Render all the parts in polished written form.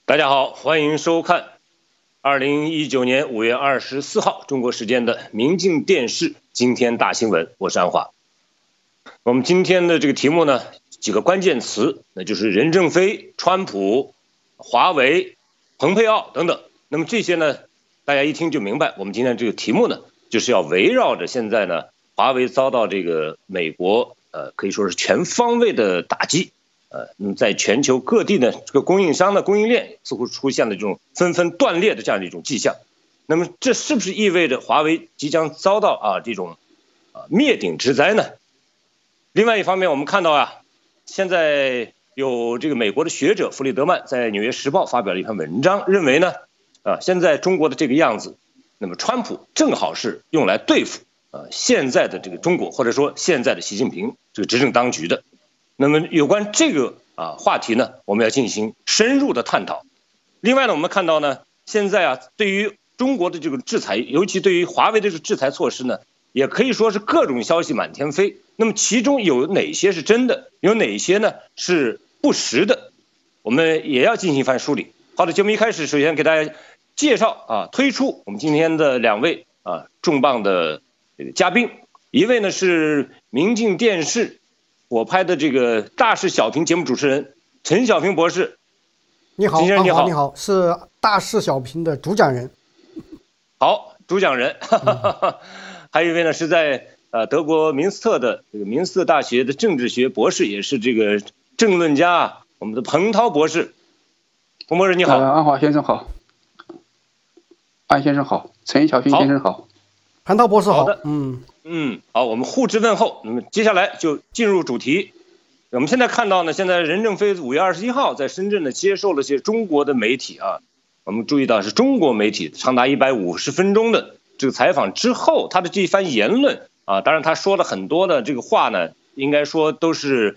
大家好，欢迎收看2019年5月24号中国时间的明镜电视今天大新闻，我是安华。我们今天的这个题目呢，几个关键词，那就是任正非、川普、华为、蓬佩奥等等。那么这些呢，大家一听就明白，我们今天这个题目呢，就是要围绕着现在呢，华为遭到这个美国可以说是全方位的打击。那么在全球各地呢，这个供应商的供应链似乎出现了这种纷纷断裂的这样的一种迹象。那么这是不是意味着华为即将遭到这种灭顶之灾呢？另外一方面，我们看到现在有这个美国的学者弗里德曼在《纽约时报》发表了一篇文章，认为呢，现在中国的这个样子，那么川普正好是用来对付现在的这个中国，或者说现在的习近平这个执政当局的。那么有关这个话题呢，我们要进行深入的探讨。另外呢，我们看到呢，现在对于中国的这个制裁，尤其对于华为的这个制裁措施呢，也可以说是各种消息满天飞。那么其中有哪些是真的，有哪些呢是不实的，我们也要进行一番梳理。好的，节目一开始，首先给大家介绍推出我们今天的两位重磅的这个嘉宾，一位呢是明镜电视我拍的这个大事小评节目主持人陈小平博士。 你好，安华，你好，是大事小评的主讲人。 好，主讲人。还有一位呢是在德国明斯特的这个明斯特大学的政治学博士，也是这个政论家我们的彭涛博士。彭博士你好。 安华先生好，安先生好，陈小平先生好， 彭涛博士好。 好的，好，我们互致问候。那么接下来就进入主题。我们现在看到呢，现在任正非5月21号在深圳呢接受了些中国的媒体我们注意到是中国媒体长达150分钟的这个采访之后，他的这一番言论当然他说了很多的这个话呢，应该说都是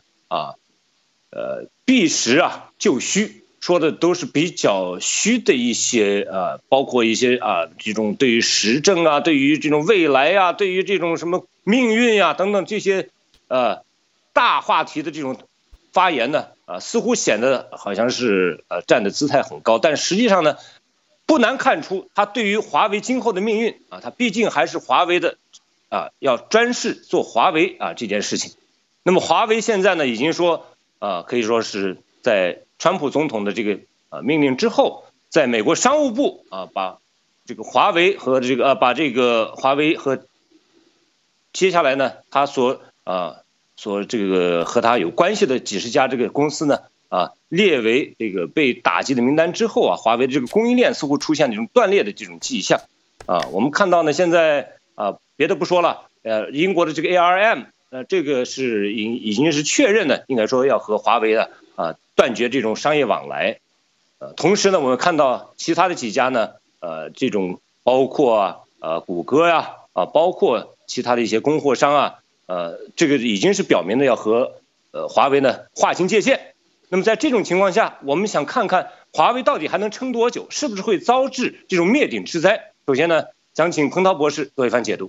避实就虚。说的都是比较虚的一些包括一些这种对于时政对于这种未来对于这种什么命运等等这些大话题的这种发言呢似乎显得好像是站的姿态很高，但实际上呢，不难看出他对于华为今后的命运他毕竟还是华为的要专事做华为这件事情。那么华为现在呢已经说可以说是在川普总统的这个命令之后，在美国商务部把这个华为和这个把这个华为和接下来呢他所这个和他有关系的几十家这个公司呢列为这个被打击的名单之后华为的这个供应链似乎出现这种断裂的这种迹象我们看到呢现在别的不说了英国的这个 ARM 这个是已经是确认的，应该说要和华为的断绝这种商业往来。同时呢，我们看到其他的几家呢，这种包括谷歌包括其他的一些供货商这个已经是表明的要和华为呢划清界限。那么在这种情况下，我们想看看华为到底还能撑多久，是不是会遭致这种灭顶之灾？首先呢，想请彭涛博士做一番解读。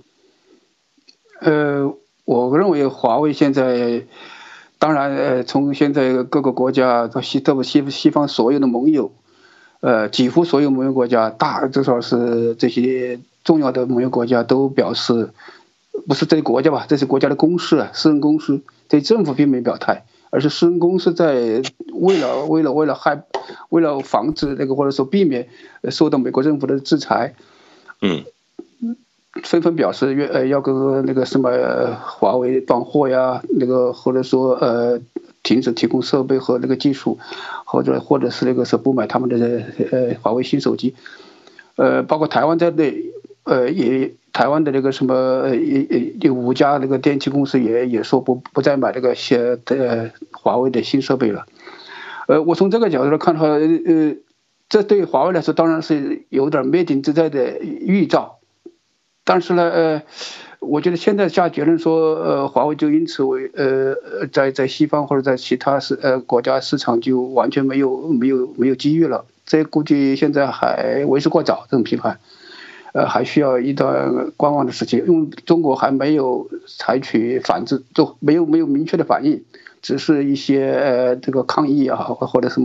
我认为华为现在，当然从现在各个国家到西方所有的盟友，几乎所有盟友国家至少是这些重要的盟友国家都表示，不是这些国家吧，这是国家的公司私人公司，对政府并没表态，而是私人公司在为了防止那个或者说避免受到美国政府的制裁，纷纷表示要跟那个什么华为断货呀，那个或者说停止提供设备和那个技术，或者是那个是不买他们的华为新手机，包括台湾在内，台湾的那个什么5家那个电器公司也说不再买那个华为的新设备了。我从这个角度来看的话，这对华为来说当然是有点灭顶之灾的预兆。但是呢，我觉得现在下结论说，华为就因此在西方或者在其他国家市场就完全没有机遇了，这估计现在还为时过早，这种评判，还需要一段观望的时期，因为中国还没有采取反制，就没有明确的反应，只是一些这个抗议或者什么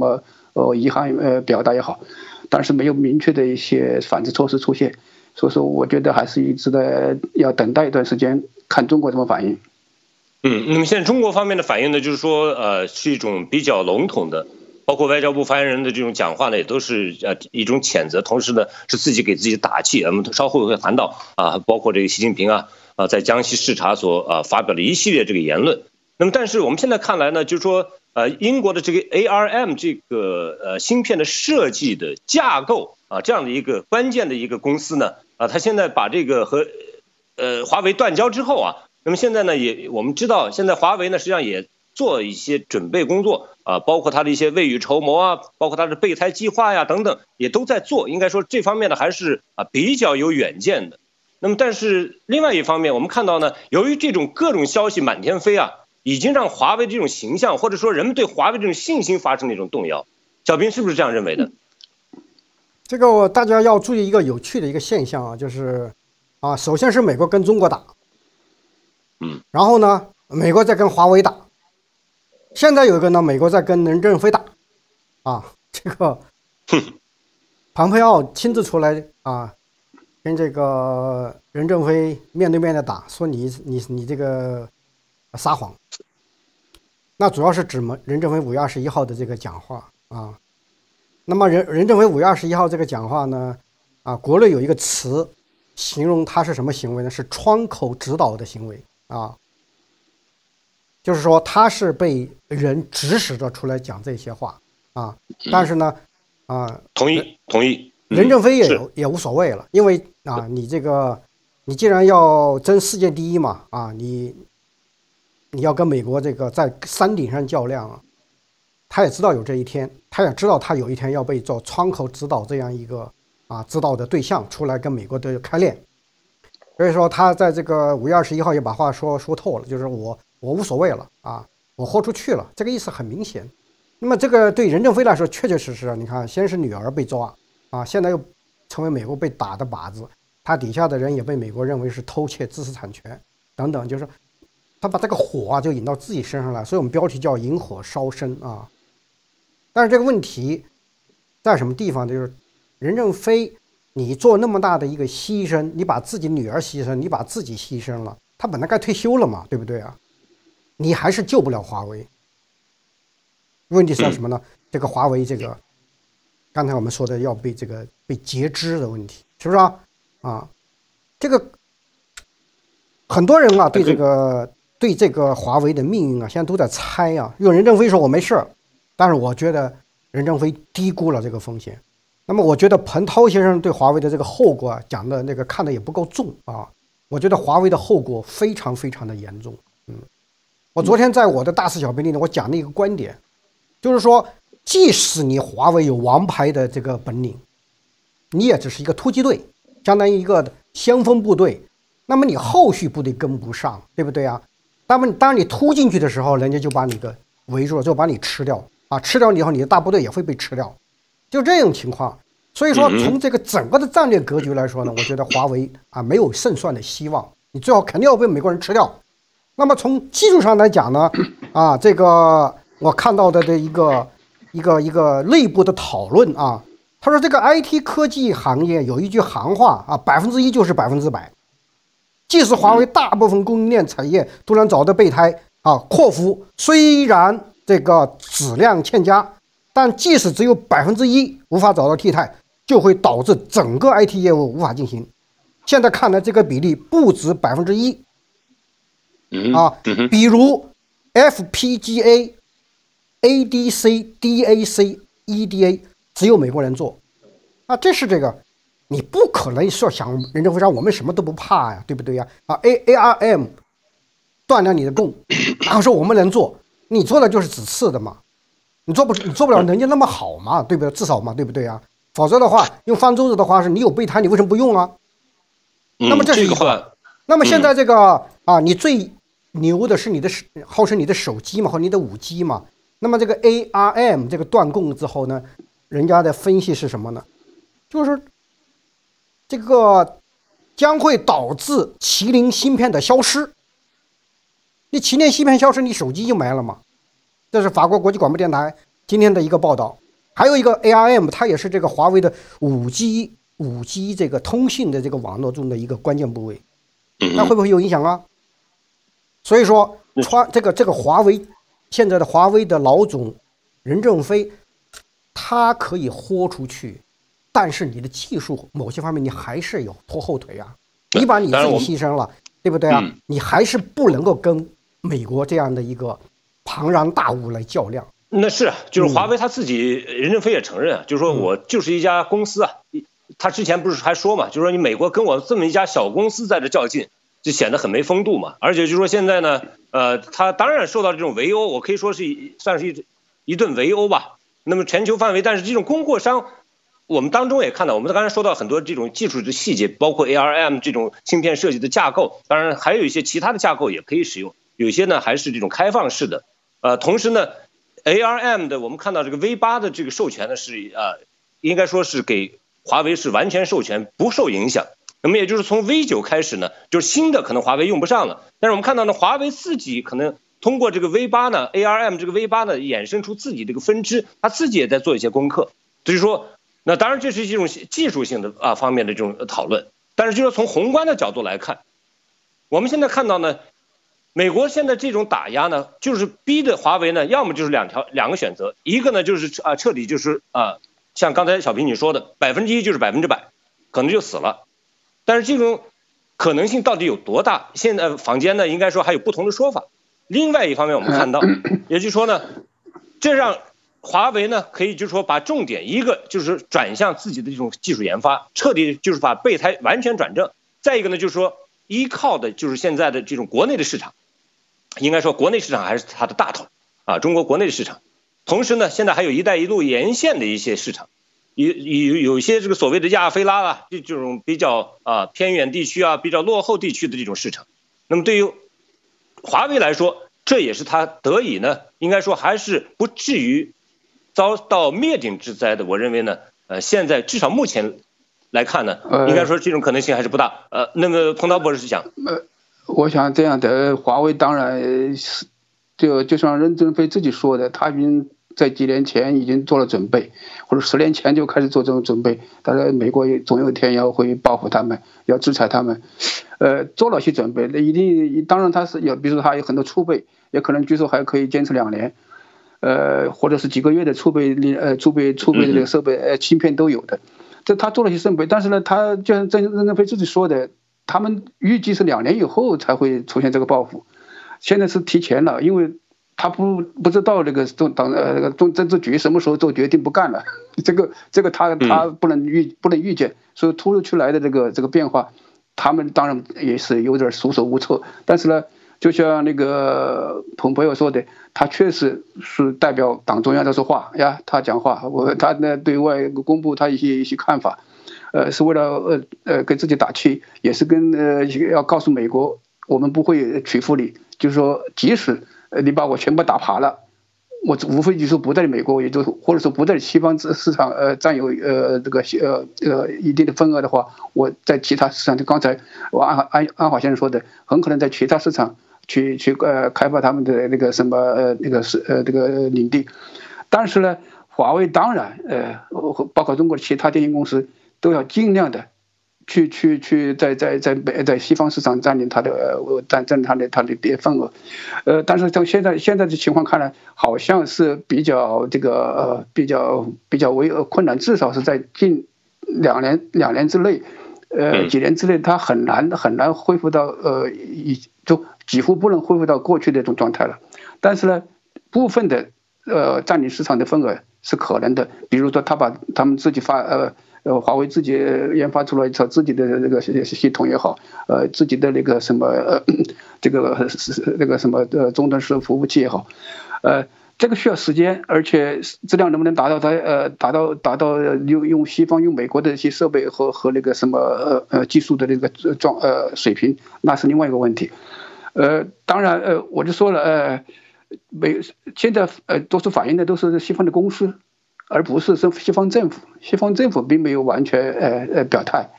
遗憾表达也好，但是没有明确的一些反制措施出现，所以说我觉得还是一直的要等待一段时间，看中国怎么反应。 那么现在中国方面的反应呢，就是说是一种比较笼统的。包括外交部发言人的这种讲话呢，也都是一种谴责，同时呢是自己给自己打气。我们稍后会谈到包括这个习近平在江西视察所发表了一系列这个言论。那么但是我们现在看来呢，就是说英国的这个 ARM 这个芯片的设计的架构这样的一个关键的一个公司呢它现在把这个和华为断交之后那么现在呢我们知道现在华为呢实际上也做一些准备工作包括他的一些未雨绸缪包括他的备胎计划等等，也都在做。应该说这方面呢还是比较有远见的。那么但是另外一方面，我们看到呢，由于这种各种消息满天飞已经让华为这种形象或者说人们对华为这种信心发生了一种动摇。小平是不是这样认为的？ 这个大家要注意一个有趣的一个现象就是首先是美国跟中国打，然后呢美国在跟华为打。现在有一个呢，美国在跟任正非打，这个庞佩奥亲自出来跟这个任正非面对面的打，说你这个撒谎。那主要是指任正非5月21号的这个讲话那么任正非5月21号这个讲话呢国内有一个词形容他是什么行为呢？是窗口指导的行为就是说他是被人指使着出来讲这些话但是呢同意任正非也无所谓了，因为你既然要争世界第一嘛你要跟美国这个在山顶上较量他也知道有这一天，他也知道他有一天要被做窗口指导这样一个指导的对象出来跟美国的开练。所以说他在这个5月21号也把话说透了，就是我无所谓了我豁出去了，这个意思很明显。那么这个对任正非来说确确实实你看先是女儿被抓现在又成为美国被打的靶子，他底下的人也被美国认为是偷窃知识产权等等，就是他把这个火就引到自己身上来，所以我们标题叫引火烧身但是这个问题在什么地方？就是任正非你做那么大的一个牺牲，你把自己女儿牺牲，你把自己牺牲了，他本来该退休了嘛，对不对你还是救不了华为。问题是什么呢？这个华为刚才我们说的要被截肢的问题，是不是这个很多人对这个华为的命运现在都在猜因为任正非说我没事，但是我觉得任正非低估了这个风险。那么我觉得彭涛先生对华为的这个后果讲的看的也不够重我觉得华为的后果非常非常的严重。我昨天在我的大事小兵里呢，我讲了一个观点，就是说即使你华为有王牌的这个本领，你也只是一个突击队，相当于一个先锋部队，那么你后续部队跟不上，对不对当你突进去的时候，人家就把你给围住了，就把你吃掉吃掉你以后，你的大部队也会被吃掉，就这种情况。所以说从这个整个的战略格局来说呢，我觉得华为没有胜算的希望，你最后肯定要被美国人吃掉。那么从技术上来讲呢这个我看到的一个内部的讨论他说这个 IT 科技行业有一句行话1%就是100%，即使华为大部分供应链产业都能找到备胎扩幅，虽然这个质量欠佳，但即使只有1%无法找到替代，就会导致整个 IT 业务无法进行。现在看来这个比例不止1%比如 FPGA、ADC、DAC、EDA 只有美国人做这是你不可能说想任正非让我们什么都不怕对不对ARM 断了你的供，然后说我们能做，你做的就是只次的嘛，你做不了人家那么好嘛，对不对？至少嘛，对不对否则的话，用方舟子的话是你有备胎，你为什么不用那么这是一个。那么现在你最牛的是号称你的手机嘛，或者你的5G嘛。那么这个 ARM 这个断供之后呢，人家的分析是什么呢？就是这个将会导致麒麟芯片的消失。你麒麟芯片消失，你手机就没了嘛？这是法国国际广播电台今天的一个报道。 还有一个 ARM， 它也是这个华为的5G 这个通信的这个网络中的一个关键部位，那会不会有影响啊？所以说，这个华为现在的华为的老总任正非，他可以豁出去，但是你的技术某些方面你还是有拖后腿啊，你把你自己牺牲了，对不对啊？你还是不能够跟美国这样的一个庞然大物来较量。 那是，就是华为他自己，任正非也承认啊，就是说我就是一家公司啊，他之前不是还说嘛，就是说你美国跟我这么一家小公司在这较劲，就显得很没风度嘛。而且就是说现在呢，他当然受到这种围殴，我可以说是算是一顿围殴吧。那么全球范围，但是这种供货商，我们当中也看到，我们刚才说到很多这种技术的细节，包括 ARM 这种芯片设计的架构，当然还有一些其他的架构也可以使用，有些呢还是这种开放式的。同时呢，ARM 的我们看到这个 V8的这个授权呢是应该说是给华为是完全授权，不受影响。那么也就是从 V9开始呢，就是新的可能华为用不上了，但是我们看到呢，华为自己可能通过这个 V8呢 ，ARM 这个 V8呢，衍生出自己这个分支，他自己也在做一些功课。所以说，那当然这是一种技术性的方面的这种讨论，但是就是从宏观的角度来看，我们现在看到呢，美国现在这种打压呢，就是逼的华为呢，要么就是两个选择，一个呢就是彻底就是像刚才小平你说的，1%就是100%，可能就死了。但是这种可能性到底有多大？现在坊间呢，应该说还有不同的说法。另外一方面，我们看到，也就是说呢，这让华为呢可以就是说把重点一个就是转向自己的这种技术研发，彻底就是把备胎完全转正。再一个呢，就是说依靠的就是现在的这种国内的市场，应该说国内市场还是它的大头啊，中国国内的市场。同时呢，现在还有一带一路沿线的一些市场。有一些这个所谓的亚非拉啊，这种比较偏远地区啊，比较落后地区的这种市场，那么对于华为来说，这也是它得以呢，应该说还是不至于遭到灭顶之灾的。我认为呢，现在至少目前来看呢，应该说这种可能性还是不大。那么彭涛博士讲， 我想这样的，华为当然是就像任正非自己说的，他已经在几年前已经做了准备，或者10年前就开始做这种准备。当然，美国总有一天要会报复他们，要制裁他们。做了些准备，那一定，当然他是有，比如说他有很多储备，也可能据说还可以坚持2年，或者是几个月的储备的这个设备，芯片都有的。这他做了些准备，但是呢，他就像任正非自己说的，他们预计是2年以后才会出现这个报复，现在是提前了，因为他不知道这个政治局什么时候做决定不干了，这个他不能预见，所以突如其来的这个变化，他们当然也是有点束手无策。但是呢，就像那个彭博说的，他确实是代表党中央在说话呀，他讲话，他呢对外公布他一些看法，是为了给自己打气，也是要告诉美国，我们不会屈服你，就是说即使你把我全部打趴了，我无非就是不在美国，也就或者说不在西方市场占有一定的份额的话，我在其他市场，就刚才我安华先生说的，很可能在其他市场去开发他们的那个什么这个领地。但是呢，华为当然包括中国的其他电信公司都要尽量的去在西方市场占领它的份额，但是从现在的情况看来，好像是比较困难，至少是在近两年之内，几年之内，它很难恢复到就几乎不能恢复到过去的这种状态了。但是呢，部分的占领市场的份额是可能的，比如说他们自己华为自己研发出来自己的这个系统也好，自己的那个什么这个什么终端式服务器也好，这个需要时间，而且质量能不能达到用西方用美国的一些设备和那个什么技术的那个水平，那是另外一个问题。当然我就说了，现在多数反映的都是西方的公司，而不是西方政府。西方政府并没有完全表态，也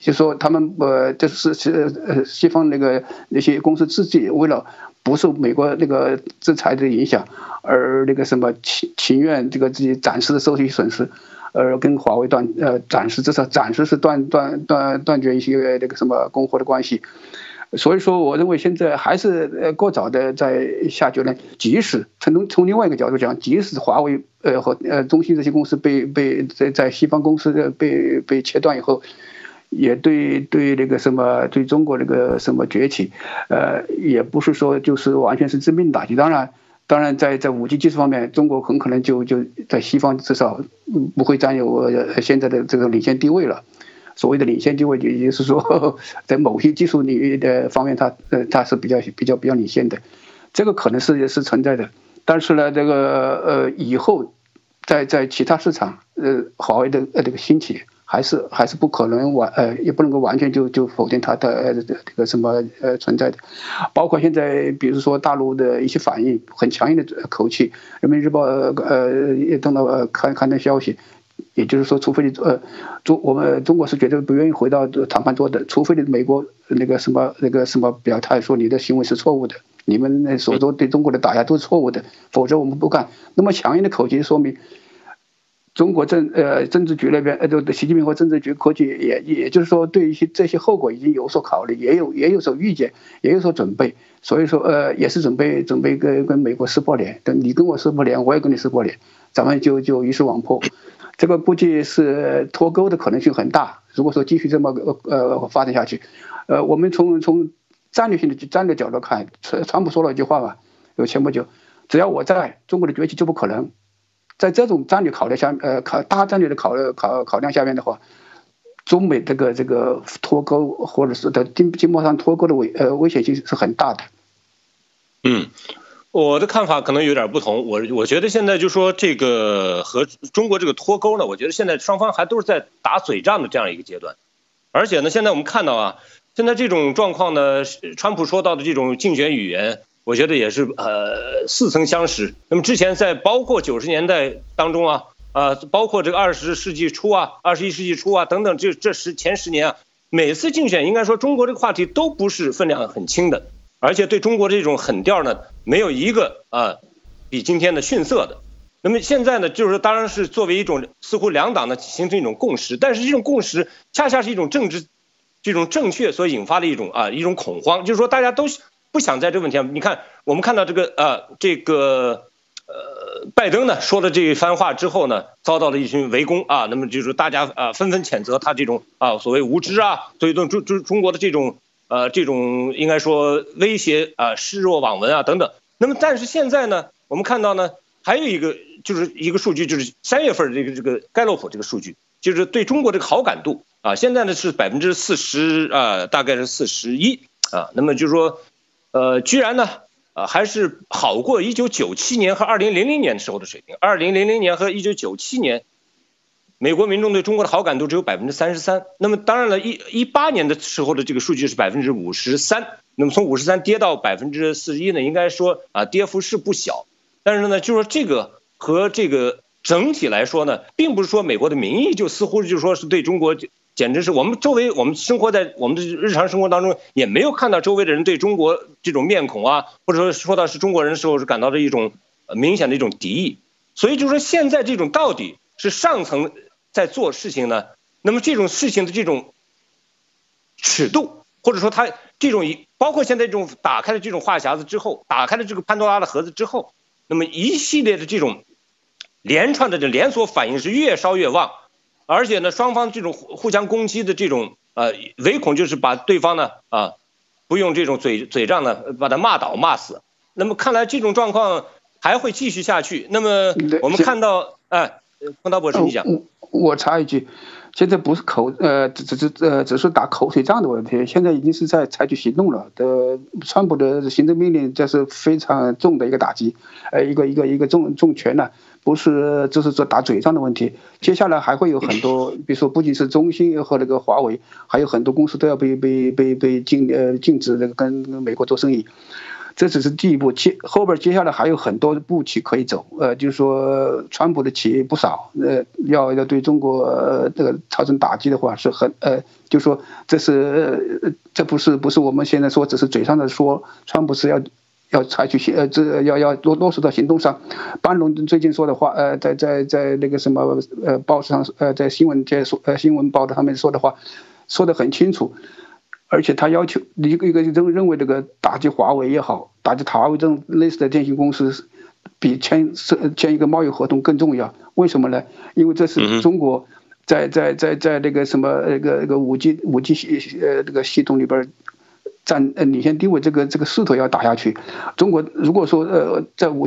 就说他们这是西方那些公司自己为了不受美国那个制裁的影响，而那个什么情愿这个自己暂时的受一些损失，跟华为至少暂时是断绝一些那个什么供货的关系。所以说，我认为现在还是过早的在下结论。即使从另外一个角度讲，即使华为和中兴这些公司在西方公司被切断以后，也对那个什么对中国那个什么崛起，也不是说就是完全是致命打击。当然，在5G 技术方面，中国很可能就在西方至少不会占有现在的这个领先地位了。所谓的领先地位，也就是说，在某些技术领域的方面，它是比较领先的，这个可能是存在的。但是呢，这个以后在其他市场，华为的这个兴起还是不可能也不能够完全就否定它的这个什么存在的。包括现在比如说大陆的一些反应很强硬的口气，人民日报也登到刊登消息。也就是说，除非我们中国是绝对不愿意回到谈判桌的，除非美国那个什么表态说你的行为是错误的，你们所做对中国的打压都是错误的，否则我们不干。那么强硬的口气说明，中国政治局那边习近平和政治局估计也就是说对一些这些后果已经有所考虑，也有所预见，也有所准备。所以说也是准备跟美国撕破脸，等你跟我撕破脸，我也跟你撕破脸，咱们就鱼死网破。这个估计是脱钩的可能性很大。如果说继续这么发展下去，我们从战略角度看，川普说了一句话吧，前不久，只要我在，中国的崛起就不可能。在这种战略考量下，大战略的考量下面的话，中美这个脱钩或者是在经贸上脱钩的危险性是很大的。 我的看法可能有点不同，我觉得现在就说这个和中国这个脱钩呢，我觉得现在双方还都是在打嘴仗的这样一个阶段，而且呢，现在我们看到啊，现在这种状况呢，川普说到的这种竞选语言，我觉得也是似曾相识。那么之前在包括90年代当中啊，包括这个21世纪初啊等等，前10年啊，每次竞选应该说中国这个话题都不是分量很轻的。而且对中国这种狠调呢，没有一个比今天的逊色的。那么现在呢，就是当然是作为一种似乎两党呢形成一种共识，但是这种共识恰恰是一种政治这种正确所引发的一种恐慌，就是说大家都不想在这个问题上。你看，我们看到这个拜登呢说了这一番话之后呢，遭到了一群围攻啊，那么就是大家纷纷谴责他这种所谓无知啊，所以中国的这种应该说威胁示弱罔闻啊等等。那么但是现在呢，我们看到呢，还有一个数据，就是3月份这个盖洛普这个数据，就是对中国这个好感度现在呢是40%大概是41那么就是说居然呢还是好过1997年和2000年的时候的水平。2000年和1997年。美国民众对中国的好感度只有33%，那么当然了，18年的时候的这个数据是53%，那么从53%跌到41%呢，应该说跌幅是不小，但是呢，就是说这个和这个整体来说呢，并不是说美国的民意就似乎就是说是对中国，简直是我们周围我们生活在我们的日常生活当中，也没有看到周围的人对中国这种面孔或者说到是中国人的时候是感到的一种明显的一种敌意，所以就是说现在这种到底是上层在做事情呢，那么这种事情的这种尺度，或者说它这种包括现在这种打开了这种话匣子之后，打开了这个潘多拉的盒子之后，那么一系列的这种连串的这连锁反应是越烧越旺，而且呢，双方这种互相攻击的这种唯恐就是把对方呢不用这种嘴仗呢把他骂倒骂死。那么看来这种状况还会继续下去。那么我们看到彭涛博士，你讲。 我插一句，现在不是只是打口水仗的问题，现在已经是在采取行动了。川普的行政命令这是非常重的一个打击，一个重拳呢，不是就是说打嘴仗的问题。接下来还会有很多，比如说不仅是中兴和那个华为，还有很多公司都要被禁止那个跟美国做生意。 这只是第一步，后边接下来还有很多步棋可以走。就是说，川普的棋不少，要对中国这个造成打击的话，是很就说这不是我们现在说只是嘴上的说，川普是要采取要落实到行动上。班农最近说的话，在那个什么报上在新闻报道上面说的话，说得很清楚。而且他要求一个认为这个打击华为也好，打击华为这种类似的电信公司，比签一个贸易合同更重要。为什么呢？因为这是中国在那个什么那个五 G 这个系统里边占领先地位，这个势头要打下去。中国如果说在五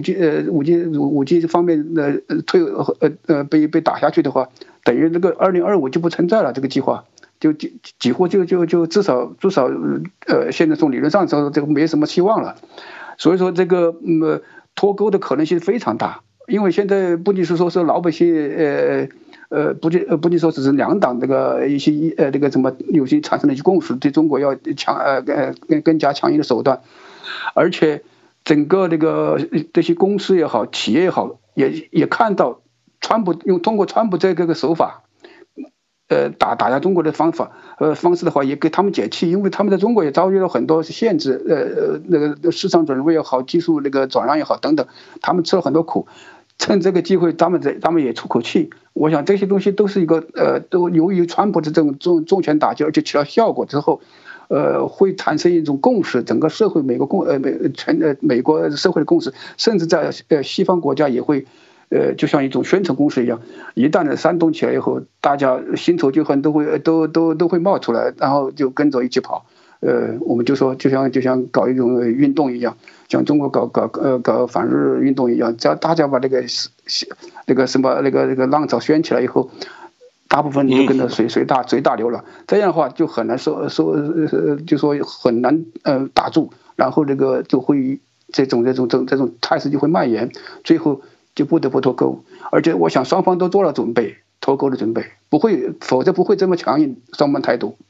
G 方面的被打下去的话，等于这个2025就不存在了，这个计划。就几乎就至少现在从理论上说这个没什么希望了，所以说这个脱钩的可能性非常大，因为现在不仅是说是老百姓不仅说只是两党这个一些这个什么有些产生了一些共识，对中国要更加强硬的手段，而且整个这些公司也好，企业也好，也看到通过川普这个手法。打压中国的方式的话，也给他们解气，因为他们在中国也遭遇了很多限制，那个市场准入也好，技术那个转让也好等等，他们吃了很多苦，趁这个机会，他们也出口气。我想这些东西都是一个都由于川普的这种重拳打击，而且起到效果之后，会产生一种共识，整个社会美国社会的共识，甚至在西方国家也会。就像一种宣传攻势一样，一旦煽动起来以后，大家新仇旧恨都会冒出来，然后就跟着一起跑。我们就说就像搞一种运动一样，像中国搞反日运动一样，只要大家把那个浪潮掀起来以后，大部分就跟着随大流了。这样的话就很难就说很难打住，然后就会这种态势就会蔓延，最后。就不得不脱钩，而且我想双方都做了准备，脱钩的准备，否则不会这么强硬双方态度。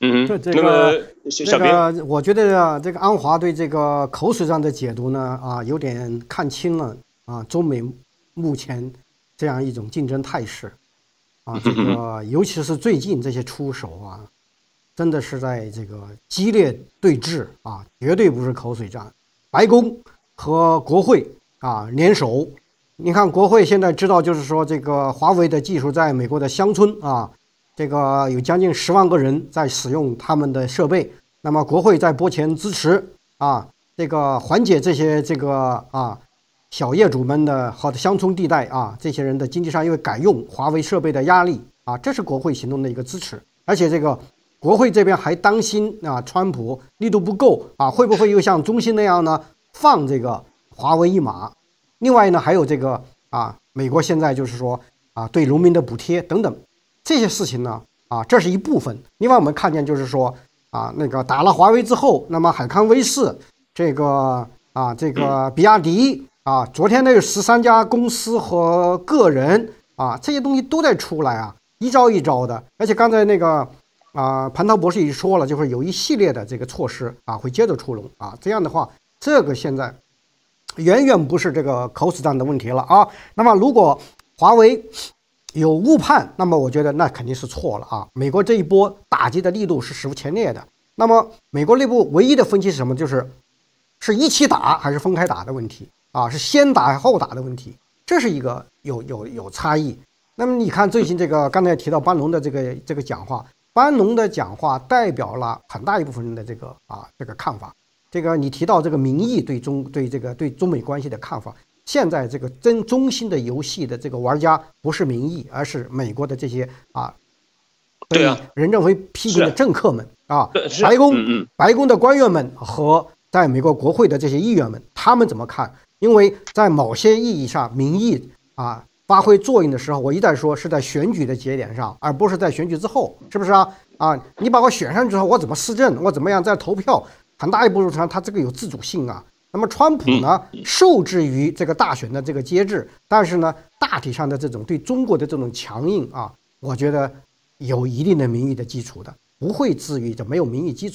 我觉得这个安华对这个口水战的解读呢，有点看清了中美目前这样一种竞争态势，这个尤其是最近这些出手真的是在这个激烈对峙绝对不是口水战。白宫和国会联手。你看，国会现在知道，就是说这个华为的技术在美国的乡村这个有将近10万个人在使用他们的设备。那么国会在拨钱支持这个缓解这些小业主们的和乡村地带这些人的经济上因为改用华为设备的压力这是国会行动的一个支持。而且这个国会这边还担心川普力度不够会不会又像中兴那样呢放这个华为一马。另外呢，还有这个美国现在就是说对农民的补贴等等这些事情呢这是一部分。另外我们看见就是说那个打了华为之后，那么海康威视这个比亚迪昨天那个13家公司和个人这些东西都在出来一招一招的。而且刚才那个蟠桃博士也说了，就是有一系列的这个措施会接着出笼这样的话，这个现在。远远不是这个口水战的问题了那么如果华为有误判，那么我觉得那肯定是错了美国这一波打击的力度是史无前例的。那么美国内部唯一的分歧是什么？是一起打还是分开打的问题是先打后打的问题，这是一个有差异。那么你看最近这个刚才提到班农的这个讲话，班农的讲话代表了很大一部分人的这个看法。这个你提到这个民意对中美关系的看法，现在这个中兴的游戏的这个玩家不是民意，而是美国的这些被人认为批评的政客们白宫的官员们和在美国国会的这些议员们，他们怎么看？因为在某些意义上，民意发挥作用的时候，我一再说是在选举的节点上，而不是在选举之后，是不是你把我选上之后，我怎么施政，我怎么样在投票？很大一部分上，他这个有自主性那么川普呢，受制于这个大选的这个节制，但是呢，大体上的这种对中国的这种强硬我觉得有一定的民意的基础的，不会至于没有民意基础。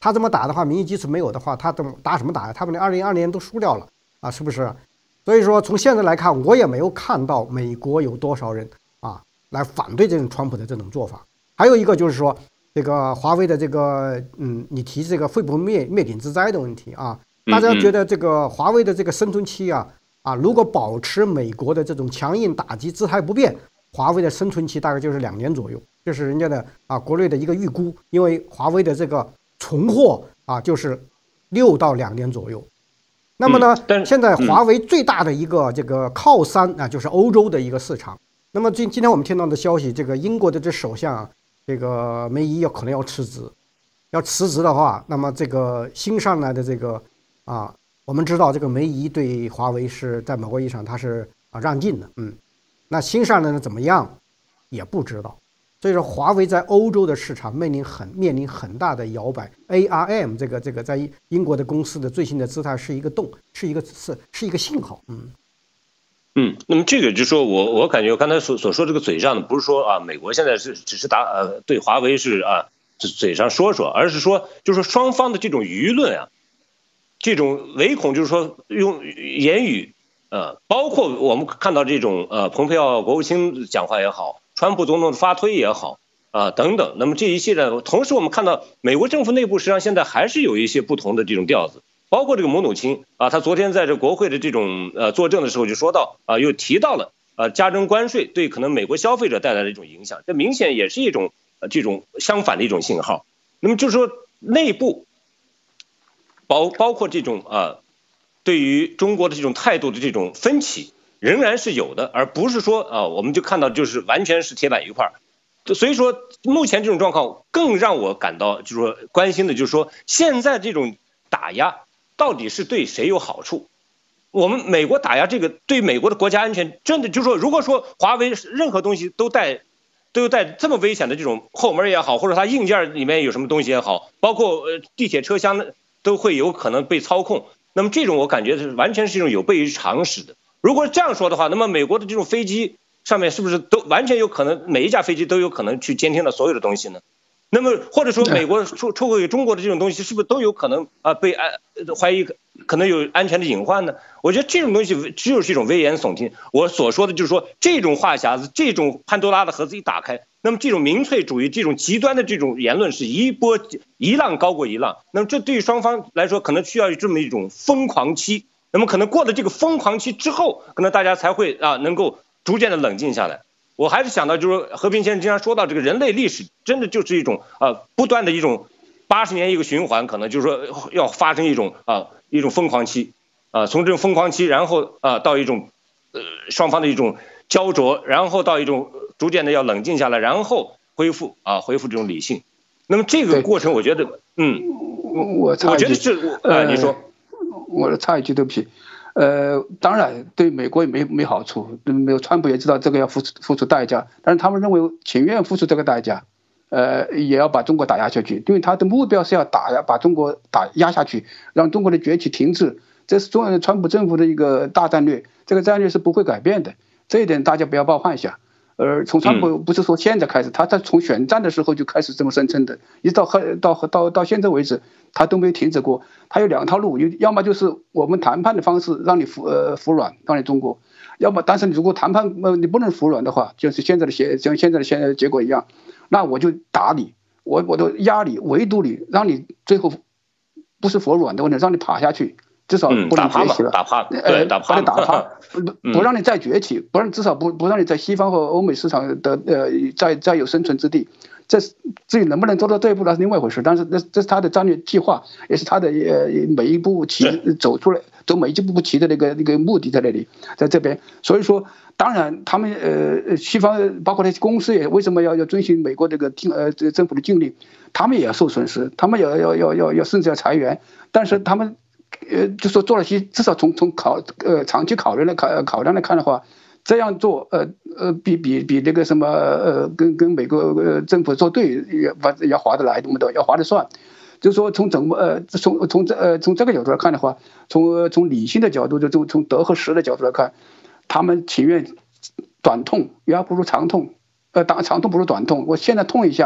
他这么打的话，民意基础没有的话，他怎么打什么打呀？他们2022年都输掉了啊，是不是？所以说从现在来看，我也没有看到美国有多少人啊来反对这种川普的这种做法。还有一个就是说，这个华为的这个你提这个会不会灭顶之灾的问题啊？大家觉得这个华为的这个生存期如果保持美国的这种强硬打击姿态不变，华为的生存期大概就是2年左右，这是人家的国内的一个预估，因为华为的这个存货就是6到2年左右。那么呢，现在华为最大的一个这个靠山就是欧洲的一个市场。那么今天我们听到的消息，这个英国的这首相这个梅伊可能要辞职，的话，那么这个新上来的这个我们知道这个梅伊对华为是在某个意义上他是让进的，那新上来的怎么样也不知道。所以说，华为在欧洲的市场面临很大的摇摆。ARM 这个在英国的公司的最新的姿态是一个是一个信号。 那么这个就是说我感觉我刚才所说这个嘴上的，不是说美国现在只是对华为是嘴上说说，而是说就是说双方的这种舆论这种唯恐就是说用言语包括我们看到这种蓬佩奥国务卿讲话也好，川普总统的发推也好等等，那么这一系列，同时我们看到美国政府内部实际上现在还是有一些不同的这种调子，包括这个姆努钦他昨天在这国会的这种作证的时候就说到又提到了加征关税对可能美国消费者带来的一种影响，这明显也是一种这种相反的一种信号。那么就是说内部包括这种对于中国的这种态度的这种分歧仍然是有的，而不是说我们就看到就是完全是铁板一块。所以说目前这种状况更让我感到就是说关心的就是说现在这种打压到底是对谁有好处。我们美国打压这个对美国的国家安全真的就是说，如果说华为任何东西都带这么危险的这种后门也好，或者它硬件里面有什么东西也好，包括地铁车厢都会有可能被操控，那么这种我感觉是完全是一种有悖于常识的。如果这样说的话，那么美国的这种飞机上面是不是都完全有可能每一架飞机都有可能去监听到所有的东西呢？那么或者说美国出口给中国的这种东西是不是都有可能被怀疑可能有安全的隐患呢？我觉得这种东西就是一种危言耸听。我所说的就是说这种话匣子，这种潘多拉的盒子一打开，那么这种民粹主义这种极端的这种言论是一浪高过一浪。那么这对于双方来说可能需要有这么一种疯狂期，那么可能过了这个疯狂期之后，可能大家才会能够逐渐的冷静下来。我还是想到就是说和平先生经常说到这个人类历史真的就是一种不断的一种80年一个循环，可能就是说要发生一种疯狂期从这种疯狂期然后到一种双方的一种焦灼，然后到一种逐渐的要冷静下来，然后恢复这种理性。那么这个过程我觉得我觉得是你说我插一句，对不起。当然对美国也没好处，川普也知道这个要付出代价，但是他们认为情愿付出这个代价，也要把中国打压下去，因为他的目标是要把中国打压下去，让中国的崛起停滞，这是川普政府的一个大战略，这个战略是不会改变的，这一点大家不要抱幻想。从川普不是说现在开始，他从选战的时候就开始这么声称的，一直到现在为止，他都没有停止过。他有2套路，要么就是我们谈判的方式让你服软，让你中国；要么，但是你如果谈判你不能服软的话，就是像现在的结果一样，那我就打你，我都压你，围堵你，让你最后不是服软的问题，让你趴下去。至少不能崛起了， 打趴，对，打趴， 不让你再崛起，至少不让你在西方和欧美市场的再有生存之地。至于能不能做到这一步，那是另外一回事。但是这是他的战略计划，也是他的每一步棋走每一步棋的那个目的在那里，在这边。所以说，当然他们西方包括那些公司也为什么要遵循美国这个政府的禁令，他们也要受损失，他们要甚至要裁员，但是他们。就说做了些，至少从长期考量来看的话，这样做比那个什么跟美国政府作对要划得来，要划得算。就是说从这个角度来看的话，从理性的角度，就从德和实的角度来看，他们情愿短痛，也不如长痛，长痛不如短痛。我现在痛一下，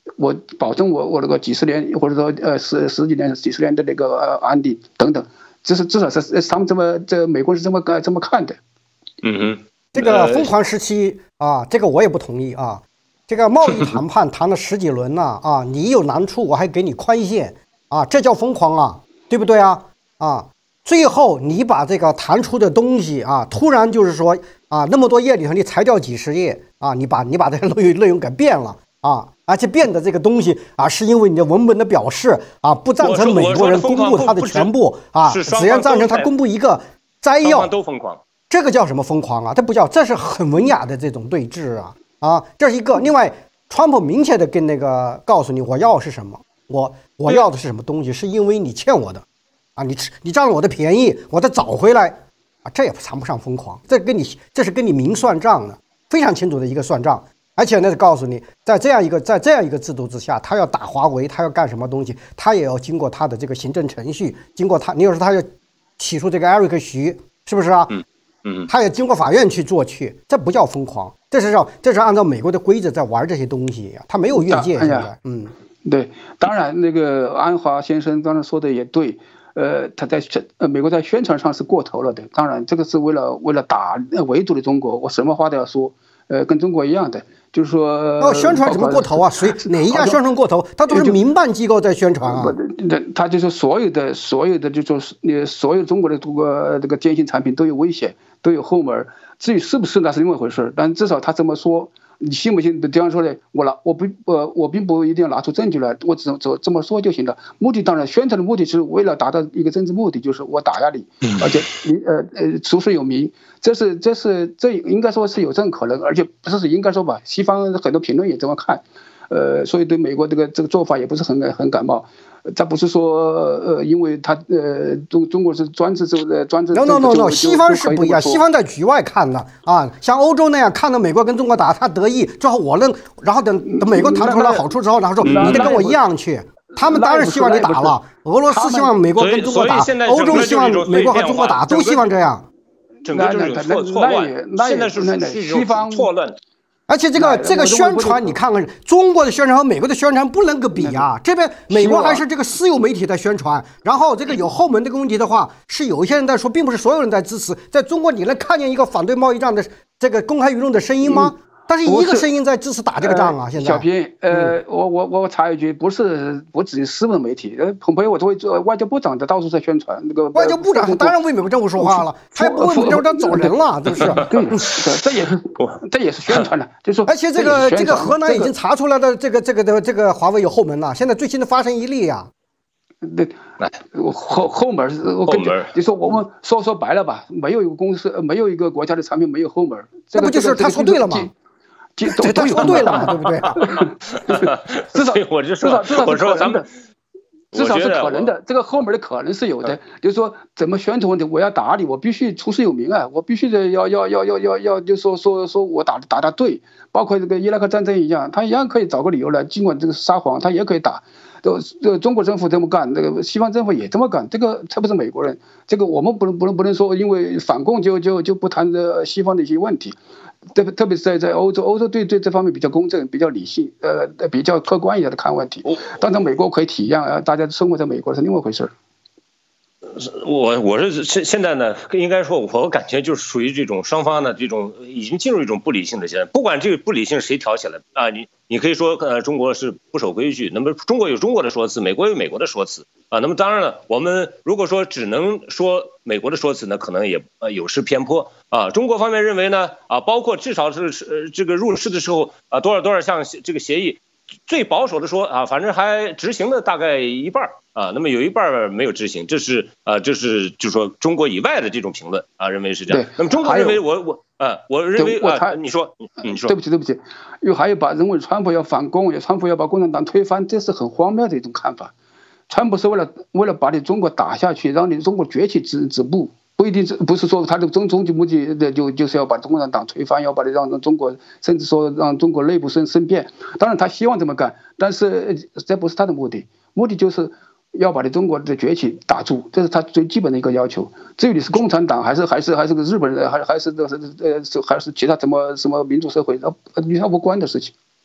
我保证我那个几十年或者说十几年、几十年的那个安定等等，至少是他们美国是这么看的。 这个疯狂时期啊，这个我也不同意啊。这个贸易谈判谈了10几轮了啊，你有难处我还给你宽限啊，这叫疯狂啊，对不对啊？最后你把这个谈出的东西啊，突然就是说啊，那么多页里头你裁掉几十页啊，你把这个内容给变了啊，而且变的这个东西啊，是因为你的文本的表示啊，不赞成美国人公布他的全部啊，只要赞成他公布一个摘要， 都疯狂。 这个叫什么疯狂啊？这不叫，这是很文雅的这种对峙啊，这是一个。另外，川普明确的跟那个告诉你，我要是什么，我要的是什么东西，是因为你欠我的啊，你占了我的便宜，我再找回来啊，这也谈不上疯狂，这是跟你明算账的，非常清楚的一个算账。而且呢，告诉你，在这样一个制度之下，他要打华为，他要干什么东西，他也要经过他的这个行政程序，经过你有时候他要起诉这个艾瑞克徐，是不是啊？他也经过法院去做去，这不叫疯狂，这是按照美国的规则在玩这些东西呀，他没有越界。现在， 对，当然那个安华先生刚才说的也对，他在美国在宣传上是过头了的，当然这个是为了打围堵的中国，我什么话都要说，跟中国一样的，就是说。 宣传怎么过头啊？哪一家宣传过头？他都是民办机构在宣传啊。 他就是所有的，就说所有中国的这个电信产品都有危险，都有后门。至于是不是那是另外一回事，但至少他这么说，你信不信？比方说呢，我并不一定要拿出证据来，我只这么说就行了。目的当然，宣传的目的是为了达到一个政治目的，就是我打压你，而且你出师有名，这应该说是有这种可能，而且不是应该说吧，西方很多评论也这么看，所以对美国这个做法也不是很感冒。他不是说因为他中国是专制。 No， 西方是不一样，西方在局外看的啊，像欧洲那样看到美国跟中国打，他得意，之后然后等美国谈出来好处之后，然后说你得跟我一样去，他们当然希望你打了，俄罗斯希望美国跟中国打，欧洲希望美国和中国打，都希望这样。 整个这种错乱，现在是西方错乱。 而且这个宣传，你看看中国的宣传和美国的宣传不能够比啊！这边美国还是这个私有媒体在宣传，然后这个有后门这个问题的话，是有一些人在说，并不是所有人在支持。在中国，你能看见一个反对贸易战的这个公开舆论的声音吗？但是一个声音在支持打这个仗啊！现在小平，我插一句，不止私人媒体，蓬佩奥作为外交部长的到处在宣传那个。 外交部长当然为美国政府说话了，他也不为美国政府他走人了，对不是？ 对，这也是宣传的，就是说。 而且这个河南已经查出来的这个华为有后门了，现在最新的发生一例啊。 对，后门，就说我们说白了吧，没有一个公司，没有一个国家的产品没有后门， 这不就是他说对了吗？他说对了嘛，对不对？ 至少我说咱们至少是可能的，这个后门的可能是有的。就是说怎么宣传问题，我要打你，我必须出师有名啊，我必须得要，就说我打对，包括这个伊拉克战争一样，他一样可以找个理由来，尽管这个撒谎，他也可以打。中国政府这么干，那个西方政府也这么干，这个特别是美国人，这个我们不能说因为反共就不谈这西方的一些问题。特别是在欧洲对这方面比较公正、比较理性，比较客观一点的看问题。当然，美国可以体谅，大家生活在美国是另外一回事。 我是现在呢，应该说，我感觉就是属于这种双方的这种已经进入一种不理性的阶段。不管这个不理性谁挑起来啊，你可以说中国是不守规矩，那么中国有中国的说辞，美国有美国的说辞啊。那么当然了，我们如果说只能说美国的说辞呢，可能也有失偏颇啊。中国方面认为呢包括至少是这个入市的时候多少项这个协议。最保守的说反正还执行了大概一半那么有一半没有执行，这是就说中国以外的这种评论认为是这样。那么中国认为我认为你说， 对不起，又还有认为川普要反攻，川普要把共产党推翻，这是很荒谬的一种看法。川普是为了把你中国打下去，让你中国崛起止步。不一定不是说他的终极目的就是要把共产党推翻，要把你让中国，甚至说让中国内部生变。当然他希望这么干，但是这不是他的目的，目的就是要把你中国的崛起打住，这是他最基本的一个要求。至于你是共产党还是个日本人，还是其他什么民主社会，与他无关的事情。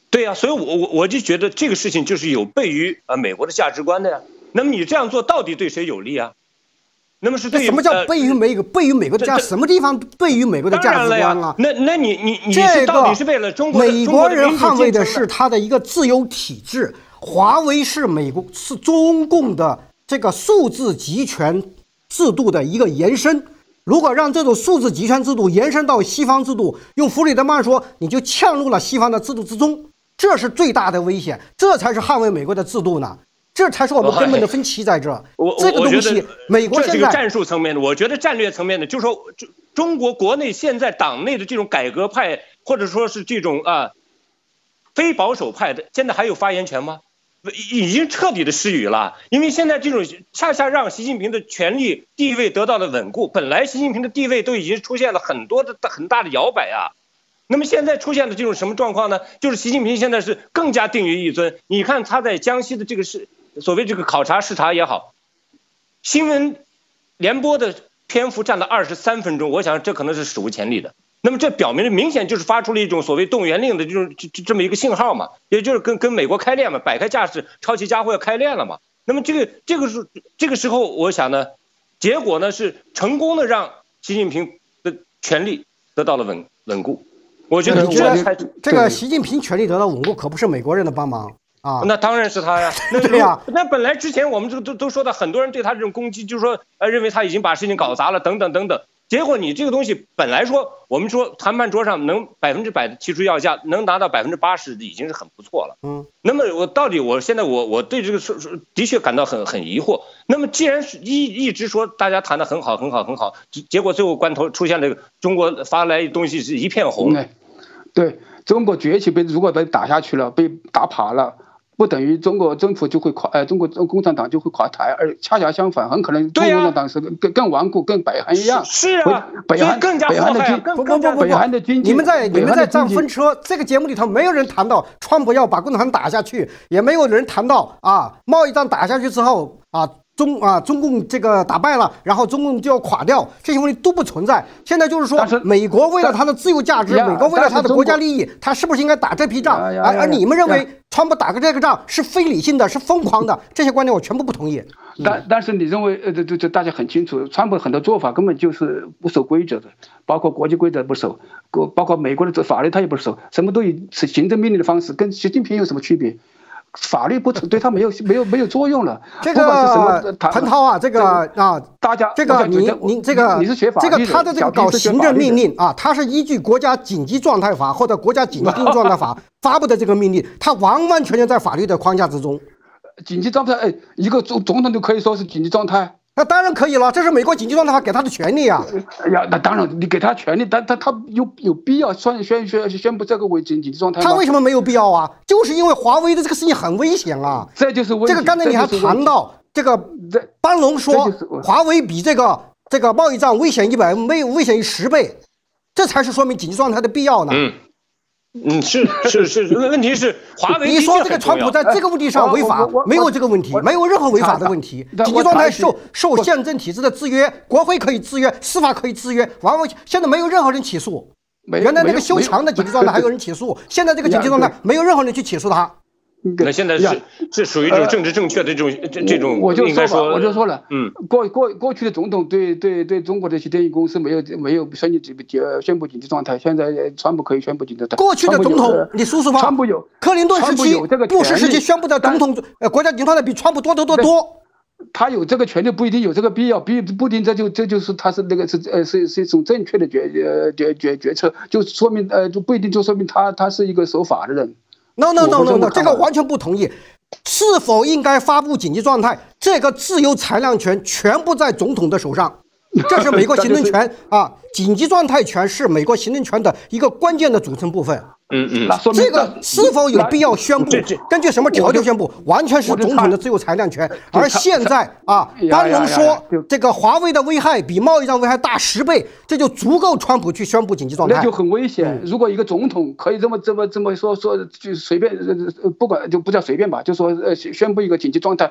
对呀，所以我就觉得这个事情就是有悖于美国的价值观的呀。那么你这样做到底对谁有利啊？那么是对于什么叫悖于美国的价？什么地方悖于美国的价值观啊？ 那你这到底是为了中国美国人捍卫的是他的一个自由体制，华为是中共的这个数字集权制度的一个延伸。如果让这种数字集权制度延伸到西方制度，用弗里德曼说，你就嵌入了西方的制度之中，这是最大的危险，这才是捍卫美国的制度呢。这才是我们根本的分歧在这。这个东西，美国现在这是个战术层面的，我觉得战略层面的，就是说，中国国内现在党内的这种改革派，或者说是这种非保守派的，现在还有发言权吗？已经彻底的失语了，因为现在这种恰恰让习近平的权力地位得到了稳固。本来习近平的地位都已经出现了很大的摇摆啊。那么现在出现的这种什么状况呢？就是习近平现在是更加定于一尊。你看他在江西的这个所谓这个考察视察也好，新闻联播的篇幅占了23分钟，我想这可能是史无前例的。那么这表明明显就是发出了一种所谓动员令的这么一个信号嘛，也就是跟美国开练嘛，摆开架势，抄起家伙要开练了嘛。那么这个时候，我想呢，结果呢是成功的让习近平的权力得到了稳固。我觉得这个习近平权力得到稳固，可不是美国人的帮忙啊。 那当然是他呀。 对呀。 那本来之前我们都说到，很多人对他这种攻击，就是说认为他已经把事情搞砸了，等等等等。结果你这个东西本来说，我们说谈判桌上能100%的提出要价，能拿到80%已经是很不错了。那么我现在我对这个的确感到很疑惑。那么既然是一直说大家谈得很好，结果最后关头出现了中国发来东西是一片红。 对，中国崛起如果被打下去了，被打垮了。不等于中国政府就会垮，中国共产党就会垮台，而恰恰相反，很可能中国共产党是更顽固，跟北韩一样。 是啊， 北韩的经济， 你们在站分车。这个节目里头没有人谈到川普要把共产党打下去，也没有人谈到贸易战打下去之后中共这个打败了，然后中共就要垮掉，这些问题都不存在。现在就是说，美国为了它的自由价值，美国为了它的国家利益，它是不是应该打这批仗？而你们认为川普打这个仗是非理性的，是疯狂的，这些观点我全部不同意。 但是你认为这大家很清楚，川普很多做法根本就是不守规则的，包括国际规则不守，包括美国的法律他也不守，什么都以行政命令的方式，跟习近平有什么区别？法律不对他没有作用了。 这个彭涛啊，这个大家这个你这个你是学法律的， 这个他的这个搞行政命令他是依据国家紧急状态法或者国家紧急状态法发布的这个命令，他完完全全在法律的框架之中。 紧急状态，一个总统就可以说是紧急状态。 那当然可以了，这是美国紧急状态法给他的权利啊。 那当然，你给他权利，但他有必要宣布这个为紧急状态吗？ 他为什么没有必要啊？就是因为华为的这个事情很危险啊。 这就是问题。 这个刚才你还谈到这个班农说华为比这个贸易战危险危险于10倍，这才是说明紧急状态的必要呢。 是，问题是华为。 你说这个川普在这个问题上违法，没有这个问题，没有任何违法的问题。紧急状态受宪政体制的制约，国会可以制约，司法可以制约，现在没有任何人起诉。原来那个修墙的紧急状态还有人起诉，现在这个紧急状态没有任何人去起诉他。 那现在是属于一种政治正确的这种， 我就说了，过去的总统对中国这些电影公司没有宣布紧急状态，现在川普可以宣布紧急状态。 过去的总统，你说实话， 川普有， 克林顿时期、布什时期宣布的总统国家紧急状态比川普多。 他有这个权利不一定有这个必要，不一定这就是他是那个是一种正确的决策，就说明就不一定就说明他是一个守法的人。 No， 这个完全不同意。是否应该发布紧急状态，这个自由裁量权全部在总统的手上，这是美国行政权紧急状态权是美国行政权的一个关键的组成部分。这个是否有必要宣布？根据什么条件宣布？完全是总统的自由裁量权。而现在班农说这个华为的危害比贸易战危害大10倍，这就足够川普去宣布紧急状态。 那就很危险。如果一个总统可以这么说就随便不管就不叫随便吧，就说宣布一个紧急状态。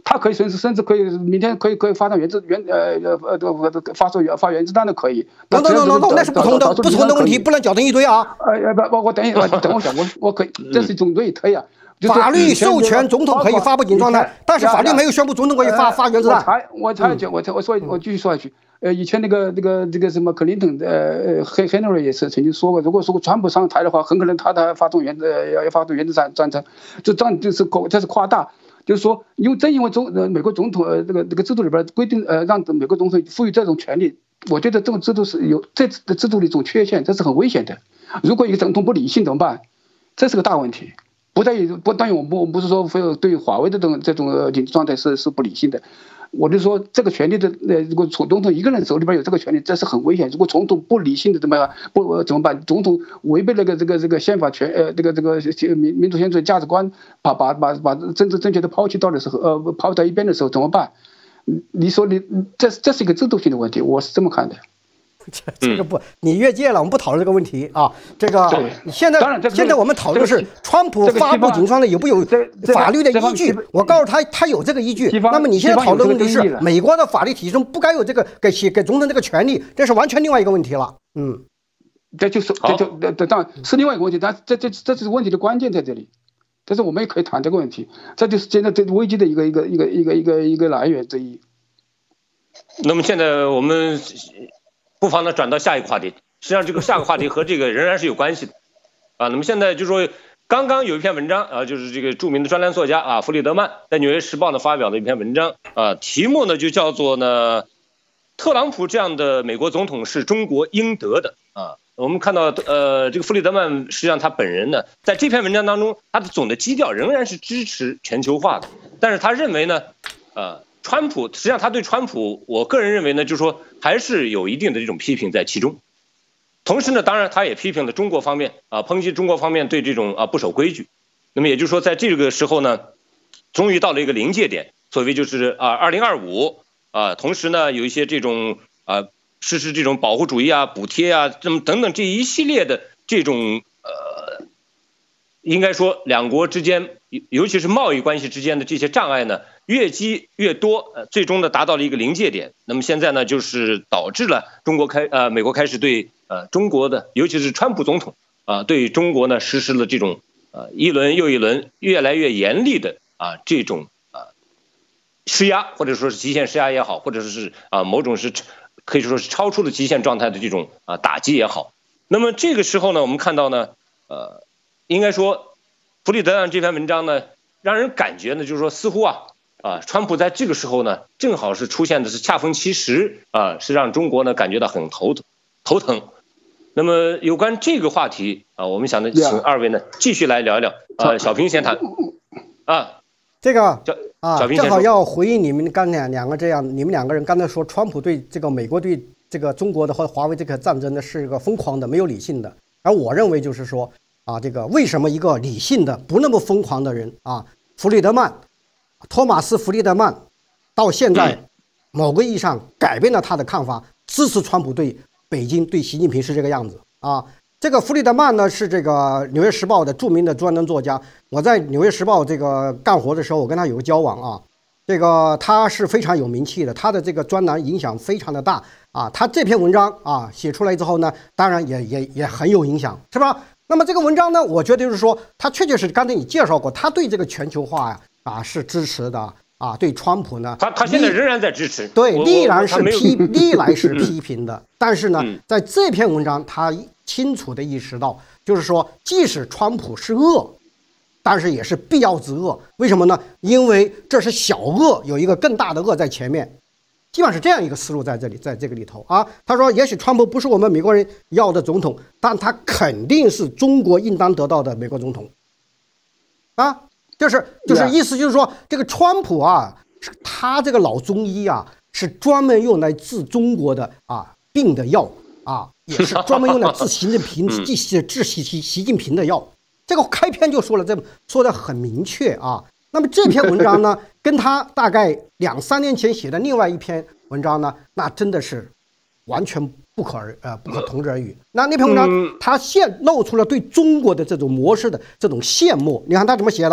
他可以甚至可以明天可以发上发原子弹的可以。 那是不同的问题，不能搅成一堆啊。 我等一下，等我讲，我可以，这是一种类推啊。 法律授权总统可以发布紧急状态，但是法律没有宣布总统可以发原子弹。 我继续说下去。以前那个什么克林顿Henry 也是曾经说过，如果说川普上台的话，很可能他要发动原子战争，这是夸大。就是说，因为美国总统这个制度里边规定让美国总统赋予这种权利，我觉得这种制度是有这制度的一种缺陷，这是很危险的。如果一个总统不理性怎么办？这是个大问题。不但我们不是说对华为这种紧急状态是不理性的，我就说这个权利的如果总统一个人手里边有这个权利，这是很危险。如果总统不理性的怎么办？总统违背这个宪法这个民主宪政价值观，把政治正确的抛弃到的时候抛到一边的时候怎么办？你说这是一个制度性的问题，我是这么看的。 这个不，你越界了，我们不讨论这个问题啊。这个现在我们讨论的是川普发布紧急状态有没有法律的依据？我告诉他有这个依据。那么你现在讨论的问题是美国的法律体系中不该有这个给总统这个权利，这是完全另外一个问题了。 这当然是另外一个问题，但这是问题的关键在这里。但是我们也可以谈这个问题，这就是现在这危机的一个来源之一。 那么现在我们不妨呢转到下一个话题，实际上这个下个话题和这个仍然是有关系的啊。那么现在就是说，刚刚有一篇文章啊，就是这个著名的专栏作家啊弗里德曼在《纽约时报》呢发表的一篇文章啊，题目呢就叫做呢，特朗普这样的美国总统是中国应得的啊。我们看到这个弗里德曼实际上他本人呢，在这篇文章当中，他的总的基调仍然是支持全球化的，但是他认为呢，川普实际上他对川普，我个人认为呢，就是说还是有一定的这种批评在其中。同时呢，当然他也批评了中国方面啊，抨击中国方面对这种不守规矩。那么也就是说，在这个时候呢，终于到了一个临界点，所谓就是2025同时呢有一些这种实施这种保护主义啊、补贴啊，这么等等这一系列的这种应该说两国之间，尤其是贸易关系之间的这些障碍呢，越积越多，最终呢达到了一个临界点。那么现在呢，就是导致了美国开始对中国的，尤其是川普总统对中国呢实施了这种一轮又一轮越来越严厉的这种施压，或者说是极限施压也好，或者是某种是可以说是超出了极限状态的这种打击也好。那么这个时候呢，我们看到呢，应该说弗里德曼这篇文章呢，让人感觉呢，就是说似乎川普在这个时候呢，正好是出现的是恰逢其时是让中国呢感觉到很头疼。那么有关这个话题我们想呢，请二位呢继续来聊一聊。小平先谈这个小平先正好要回应你们刚才两个这样，你们两个人刚才说川普对这个美国对这个中国的和华为这个战争呢是一个疯狂的、没有理性的，而我认为就是说这个为什么一个理性的、不那么疯狂的人托马斯·弗里德曼到现在某个意义上改变了他的看法，支持川普对北京、对习近平是这个样子这个弗里德曼呢是这个《纽约时报》的著名的专栏作家，我在《纽约时报》这个干活的时候，我跟他有个交往这个他是非常有名气的，他的这个专栏影响非常的大他这篇文章写出来之后呢，当然也很有影响，是吧？那么这个文章呢，我觉得就是说，他确实是刚才你介绍过，他对这个全球化是支持的对川普呢， 他现在仍然在支持， 对，历来是批评的，但是呢，在这篇文章他清楚地意识到，就是说，即使川普是恶，但是也是必要之恶。为什么呢？因为这是小恶，有一个更大的恶在前面，基本上是这样一个思路在这里，在这个里头他说，也许川普不是我们美国人要的总统，但他肯定是中国应当得到的美国总统就是意思就是说，这个川普他这个老中医是专门用来治中国的病的药也是专门用来治习近平的药。这个开篇就说了，说的很明确那么这篇文章呢，跟他大概2-3年前写的另外一篇文章呢，那真的是完全不可同日而语。那篇文章他露出了对中国的这种模式的这种羡慕。你看他怎么写的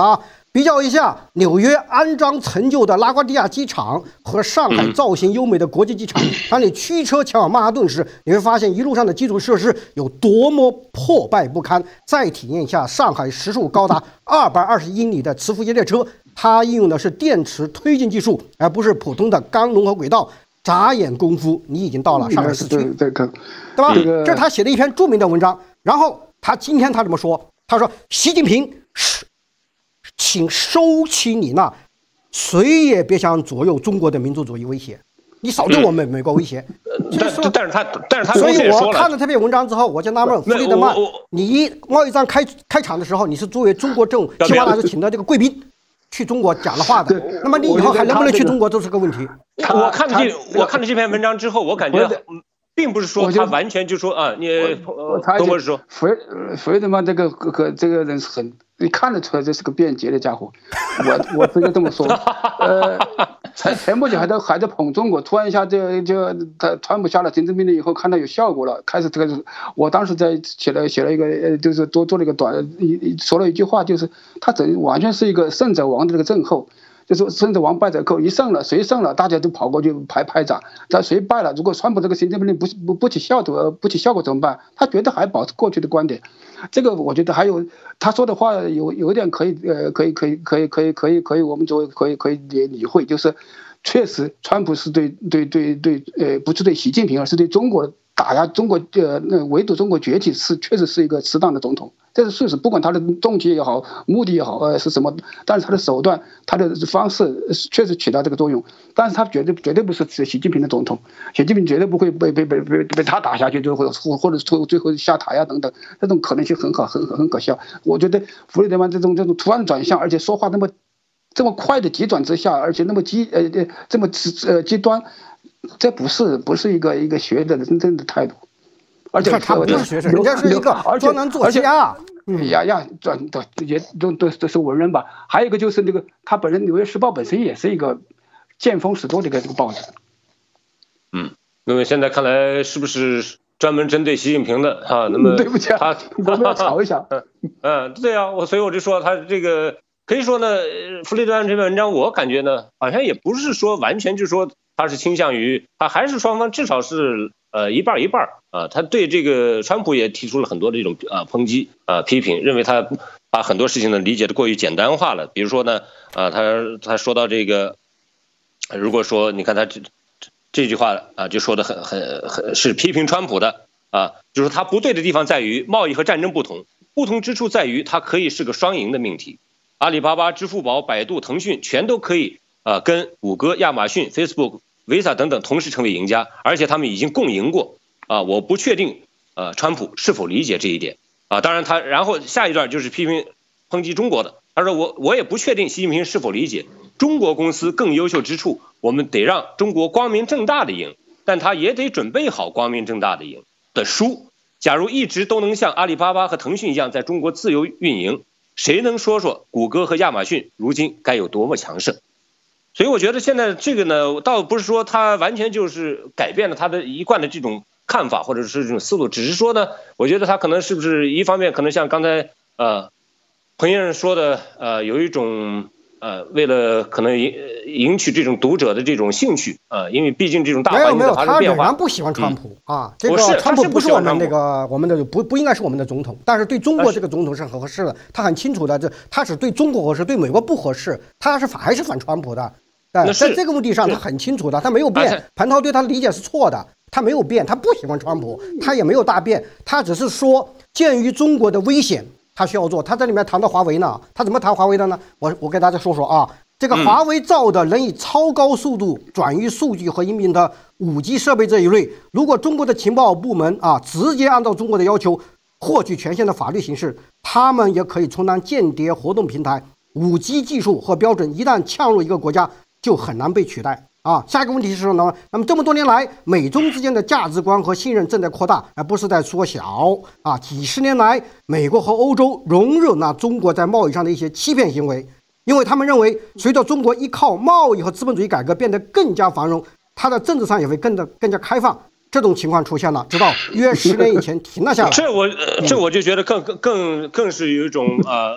比较一下纽约安装陈旧的拉瓜迪亚机场和上海造型优美的国际机场，当你驱车前往曼哈顿时，你会发现一路上的基础设施有多么破败不堪。再体验一下上海时速高达220英里的磁浮列车，它应用的是电池推进技术，而不是普通的钢融合轨道。眨眼功夫，你已经到了上海市区，对吧？这是他写的一篇著名的文章。然后今天他怎么说？他说：“习近平请收起你那谁也别想左右中国的民族主义威胁，你少对我们美国威胁。 但是他， 所以我看了这篇文章之后，我就纳闷，弗里德曼，你贸易战开场的时候，你是作为中国政计划大师请的这个贵宾去中国讲了话的，那么你以后还能不能去中国都是个问题。 我看了这篇文章之后，我感觉并不是说他完全就说啊，你董博士说， 弗里德曼这个人是很。你看得出来这是个便捷的家伙，我直接这么说。前不久还在捧中国，突然一下他川普下了行政命令以后，看到有效果了，开始这个，我当时写了一个就是多做了一个说了一句话，就是他完全是一个胜者王的这个症候。就是胜者王败者寇，一胜了谁胜了，大家都跑过去拍掌。但谁败了，如果川普这个行政命令不起效果怎么办？他绝对还保持过去的观点。这个我觉得还有他说的话有一点可以我们作为可以理会，就是确实川普是不是对习近平，而是对中国打压中国围堵中国崛起确实是一个适当的总统。这是事实，不管他的动机也好，目的也好，是什么，但是他的手段、他的方式确实起到这个作用。但是他绝对不是习近平的总统，习近平绝对不会被他打下去，或者最后下台呀等等，这种可能性很可笑。我觉得弗里德曼这种突然转向，而且说话这么快的急转直下，而且那么极端，这不是一个学者的真正的态度。而且他不是学者，人家是一个专栏作家。 也都是文人吧。还有一个就是那个他本人，《纽约时报》本身也是一个见风使舵的一个报纸。 那么现在看来是不是专门针对习近平的啊？那么对不起，我们要吵一下。 对啊，所以我就说他这个可以说呢，弗里德曼这篇文章，我感觉呢，好像也不是说完全就说他是倾向于他，还是双方至少是。一半啊，他对这个川普也提出了很多这种抨击批评，认为他把很多事情呢理解的过于简单化了。比如说呢，他说到这个，如果说你看他这句话就说的很是批评川普的就是他不对的地方在于贸易和战争不同之处在于它可以是个双赢的命题。阿里巴巴、支付宝、百度、腾讯全都可以跟谷歌、亚马逊、Facebook。Visa 等等同时成为赢家，而且他们已经共赢过我不确定川普是否理解这一点当然然后下一段就是抨击中国的，他说我也不确定习近平是否理解中国公司更优秀之处，我们得让中国光明正大的赢，但他也得准备好光明正大的赢的输。假如一直都能像阿里巴巴和腾讯一样在中国自由运营，谁能说谷歌和亚马逊如今该有多么强盛？所以我觉得现在这个呢，倒不是说他完全就是改变了他的一贯的这种看法或者是这种思路，只是说呢，我觉得他可能是不是一方面可能像刚才彭先生说的有一种为了可能引起这种读者的这种兴趣因为毕竟这种大环境的发生变化。 他仍然不喜欢川普这个川普不是我们的不应该是我们的总统，但是对中国这个总统是很合适的，他很清楚的，他只对中国合适，对美国不合适，他还是反川普的。在这个问题上他很清楚的，他没有变。蟠桃对他的理解是错的，他没有变，他不喜欢川普，他也没有大变，他只是说鉴于中国的危险他需要做。他在里面谈到华为呢，他怎么谈华为的呢？我给大家说说这个华为造的能以超高速度转移数据和音频的5G 设备这一类，如果中国的情报部门直接按照中国的要求获取权限的法律形式，他们也可以充当间谍活动平台。5G 技术和标准一旦呛入一个国家，就很难被取代下一个问题是什么呢？那么这么多年来，美中之间的价值观和信任正在扩大，而不是在缩小几十年来，美国和欧洲容忍了中国在贸易上的一些欺骗行为，因为他们认为，随着中国依靠贸易和资本主义改革变得更加繁荣，它的政治上也会更加开放。这种情况出现了，直到约10年以前停了下来。 这我就觉得更是有一种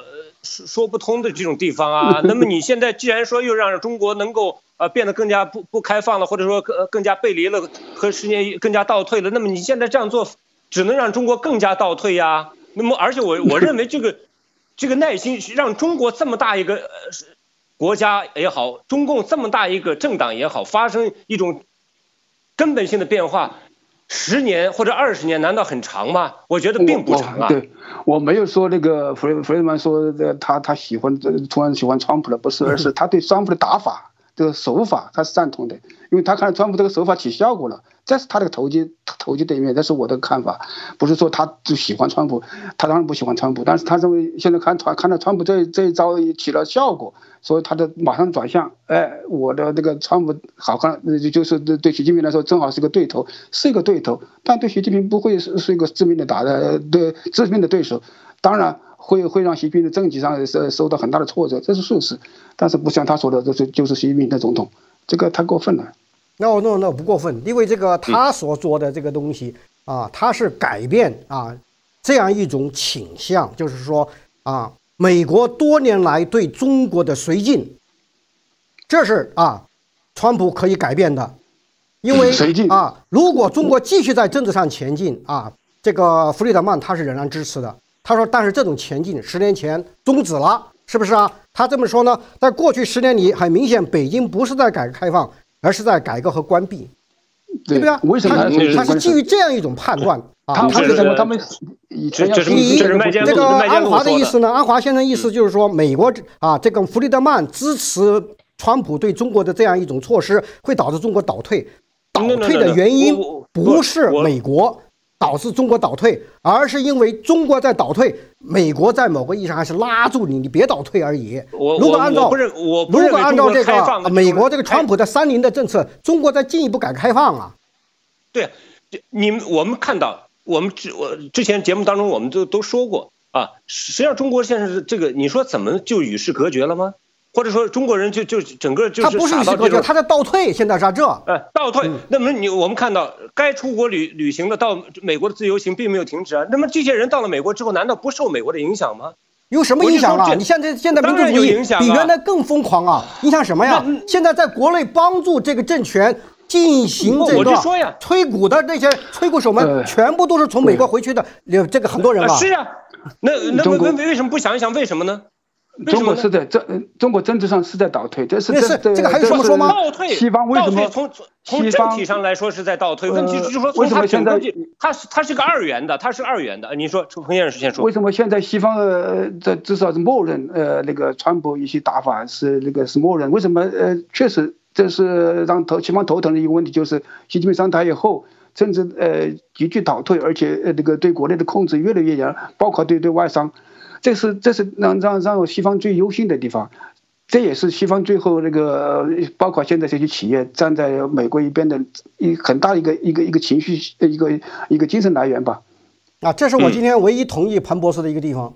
说不通的这种地方啊。那么你现在既然说又让中国能够变得更加不开放了，或者说更加背离了，和10年更加倒退了，那么你现在这样做只能让中国更加倒退呀。那么而且我认为这个耐心让中国这么大一个国家也好，中共这么大一个政党也好，发生一种根本性的变化，10年或者20年，难道很长吗？我觉得并不长啊。 对，我没有说那个弗雷德曼说他突然喜欢川普了，不是，而是他对川普的打法这个手法他是赞同的，因为他看川普这个手法起效果了，这是他的投机的一面，这是我的看法，不是说他就喜欢川普，他当然不喜欢川普，但是他认为现在看到川普这一招起了效果，所以他的马上转向，我的那个川普好看，就是对习近平来说正好是个对头，但对习近平不会是一个致命的对手，当然会让习近平的政绩上受到很大的挫折，这是事实，但是不像他说的就是习近平的总统，这个太过分了。 No， 不过分，因为这个他所做的这个东西啊，他是改变啊这样一种倾向，就是说啊，美国多年来对中国的绥靖，这是川普可以改变的，因为如果中国继续在政治上前进啊，这个弗里德曼他是仍然支持的。他说，但是这种前进10年前终止了，是不是啊？他这么说呢，在过去10年里，很明显，北京不是在改革开放，而是在改革和关闭，对不对？ 为什么他是基于这样一种判断啊？ 他们以前要这个安华的意思呢？安华先生意思就是说，美国这个弗里德曼支持川普对中国的这样一种措施，会导致中国倒退。倒退的原因不是美国导致中国倒退，而是因为中国在倒退，美国在某个意义上还是拉住你别倒退而已。如果按照这个美国这个川普的30的政策，中国在进一步改革开放啊。 对，我们看到，我之前节目当中我们都说过啊，实际上中国现在是这个，你说怎么就与世隔绝了吗？或者说中国人就整个就是他不是与世隔绝，他在倒退，现在是这倒退。那么我们看到该出国旅行的到美国的自由行并没有停止啊。那么这些人到了美国之后，难道不受美国的影响吗？ 有什么影响啊？你现在民主主义比原来更疯狂啊！影响什么呀？现在在国内帮助这个政权进行这个吹鼓的那些吹鼓手们，全部都是从美国回去的，这个很多人吧？ 是啊，那为什么不想一想为什么呢？ 中国是在中国政治上是在倒退，这个还有什么说吗？ 倒退， 西方为什么从政体上来说是在倒退？问题就是说， 为什么现在它是个2元的，它是2元的。你说，彭先生先说。 为什么现在西方至少是默认那个川普一些打法是默认？为什么确实这是让西方头疼的一个问题，就是习近平上台以后，政治急剧倒退，而且那个对国内的控制越来越严，包括对外商。这是让西方最忧心的地方，这也是西方最后那个包括现在这些企业站在美国一边的很大一个情绪一个精神来源吧。 这是我今天唯一同意彭博士的一个地方。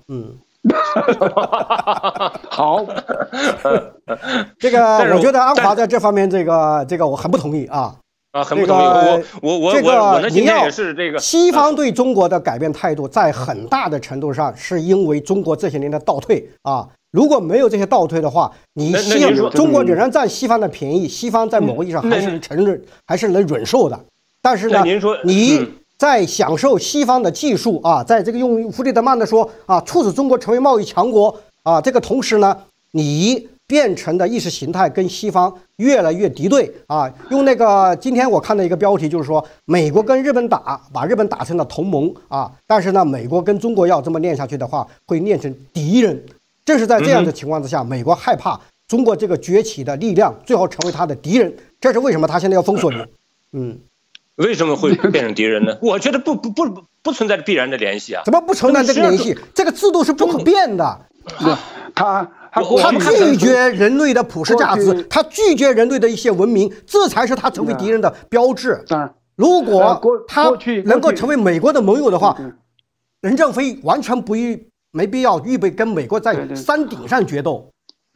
好， 这个我觉得安华在这方面这个我很不同意啊。 很不同意。我的今天也是这个。 西方对中国的改变态度，在很大的程度上是因为中国这些年的倒退啊。如果没有这些倒退的话，中国仍然占西方的便宜，西方在某个意义上还是承认，还是能忍受的。但是呢，你在享受西方的技术啊，在这个用弗里德曼的说促使中国成为贸易强国啊，这个同时呢，你变成的意识形态跟西方越来越敌对啊！用那个今天我看的一个标题就是说，美国跟日本把日本打成了同盟啊，但是呢，美国跟中国要这么练下去的话，会练成敌人。正是在这样的情况之下，美国害怕中国这个崛起的力量最后成为他的敌人，这是为什么他现在要封锁你？ 为什么会变成敌人呢？我觉得不存在必然的联系啊！ 怎么不存在这个联系？这个制度是不可变的。 他拒绝人类的普世价值，他拒绝人类的一些文明，这才是他成为敌人的标志。如果他能够成为美国的盟友的话，任正非完全没必要预备跟美国在山顶上决斗。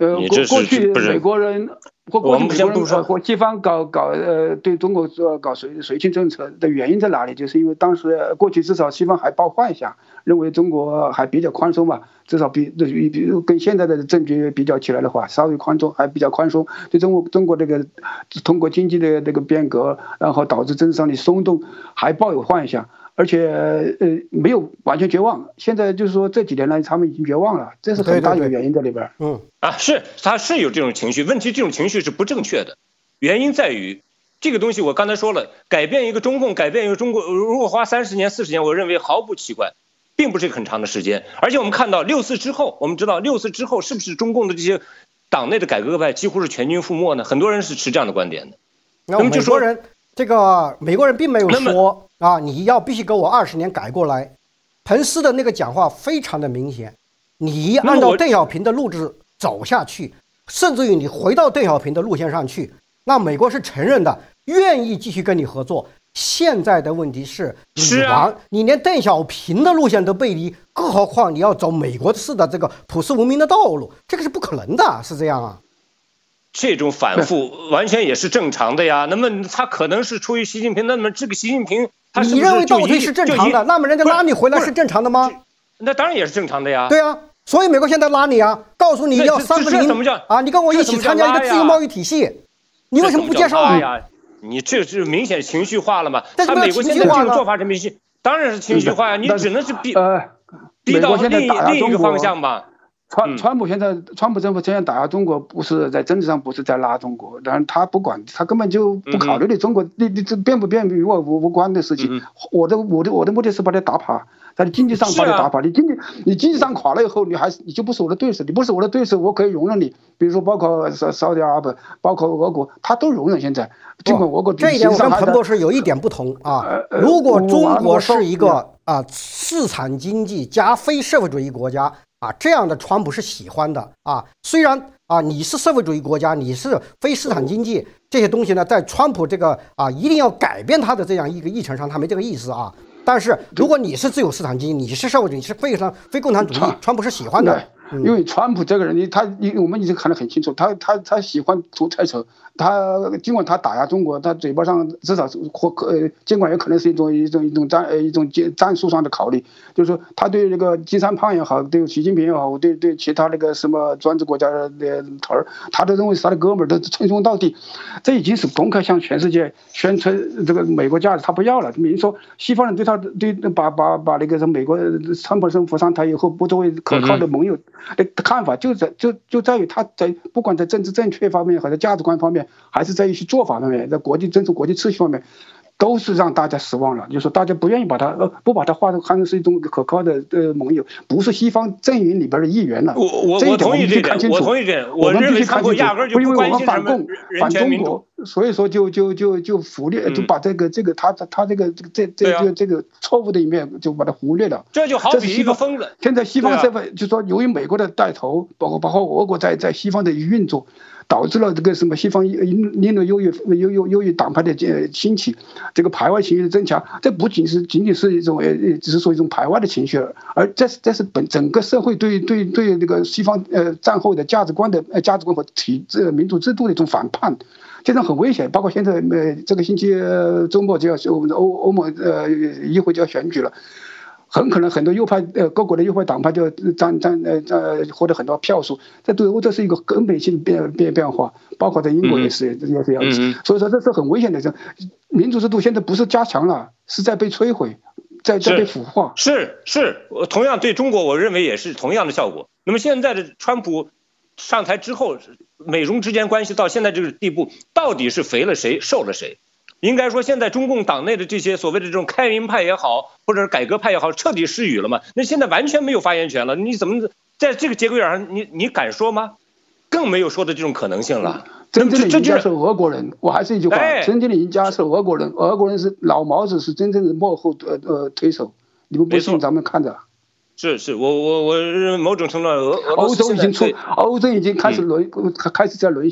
过去美国人或西方搞对中国搞绥靖政策的原因在哪里？就是因为当时过去至少西方还抱幻想，认为中国还比较宽松嘛，至少比跟现在的政局比较起来的话，稍微宽松，还比较宽松。对中国这个通过经济的这个变革，然后导致政治上的松动，还抱有幻想。而且没有完全绝望，现在就是说这几年来他们已经绝望了，这是很大一个原因在里边。 是他是有这种情绪，问题这种情绪是不正确的，原因在于这个东西我刚才说了，改变一个中共，改变一个中国，如果花30年40年，我认为毫不奇怪，并不是很长的时间。而且我们看到6·4之后，我们知道6·4之后是不是中共的这些党内的改革派几乎是全军覆没呢？很多人是持这样的观点的。 那么就说这个美国人并没有说啊，你必须给我20年改过来。彭斯的那个讲话非常的明显，你按照邓小平的路子走下去，甚至于你回到邓小平的路线上去，那美国是承认的，愿意继续跟你合作。现在的问题是，你连邓小平的路线都背离，更何况你要走美国式的这个普世文明的道路，这个是不可能的，是这样啊。 这种反复完全也是正常的呀。那么他可能是出于习近平，那么这个习近平他是不是你认为倒退是正常的？那么人家拉你回来是正常的吗？ 那当然也是正常的呀。 对啊，所以美国现在拉你啊，告诉你要3+0啊，你跟我一起参加一个自由贸易体系，你为什么不接受啊？ 你这是明显情绪化了嘛？ 他美国现在这种做法是明显，当然是情绪化呀。你只能是逼到另一个方向嘛。 川普政府现在打压中国，不是在政治上不是在拉中国，但是他不管，他根本就不考虑的中国，你这变不变与我无关的事情。我的目的是把他打趴，在经济上把他打趴。你经济上垮了以后，你就不是我的对手，你不是我的对手，我可以容忍你。比如说包括沙特阿拉伯，包括俄国，他都容忍现在。尽管俄国这一点我跟彭博士有一点不同啊。如果中国是一个市场经济加非社会主义国家。这样的川普是喜欢的啊。虽然你是社会主义国家，你是非市场经济这些东西呢，在川普这个一定要改变他的这样一个议程上，他没这个意思啊。但是如果你是自由市场经济，你是社会主义，你是非共产主义，川普是喜欢的。 因为川普这个人，我们已经看得很清楚，他喜欢独裁者。他尽管他打压中国，他嘴巴上至少是尽管也可能是一种战术上的考虑，就是说他对这个金三胖也好，对习近平也好，对其他那个什么专制国家的头儿，他都认为是他的哥们儿，都称兄道弟。这已经是公开向全世界宣称这个美国价值他不要了。明说西方人对他把那个什么美国川普政府上台以后不作为可靠的盟友的看法，就在于他在不管在政治正确方面，还是价值观方面，还是在一些做法方面，在遵守国际秩序方面，都是让大家失望了。就是说大家不愿意把他看成是一种可靠的盟友，不是西方阵营里边的一员了。 我同意这点，我同意这点。 我们必须看清楚， 压根就不关心什么反中国，所以说就忽略，就把这个他这个错误的一面就把它忽略了。 这就好比一个疯子。 现在西方社会就说，由于美国的带头，包括俄国在西方的运作，导致了这个什么西方另类优越党派的兴起，这个排外情绪的增强。这不仅仅是一种只是说一种排外的情绪，而这是整个社会对这个西方战后的价值观和民主制度的一种反叛。现在很危险，包括现在这个星期周末就要我们的欧盟议会就要选举了。很可能很多右派各国的右派党派就获得很多票数，在对欧这是一个根本性变化，包括在英国也是这样子。所以说这是很危险的。民主制度现在不是加强了，是在被摧毁，在被腐化。 是，同样对中国，我认为也是同样的效果。那么现在的川普上台之后，美中之间关系到现在这个地步，到底是肥了谁，瘦了谁？应该说，现在中共党内的这些所谓的这种开明派也好，或者是改革派也好，彻底失语了嘛？那现在完全没有发言权了。你怎么在这个节骨眼上，你敢说吗？更没有说的这种可能性了。 真正的赢家是俄国人，我还是一句话，真正的赢家是俄国人。俄国人是老毛子，是真正的幕后推手。你们不信，咱们看着。 是，我某种程度上， 欧洲已经开始在沦陷。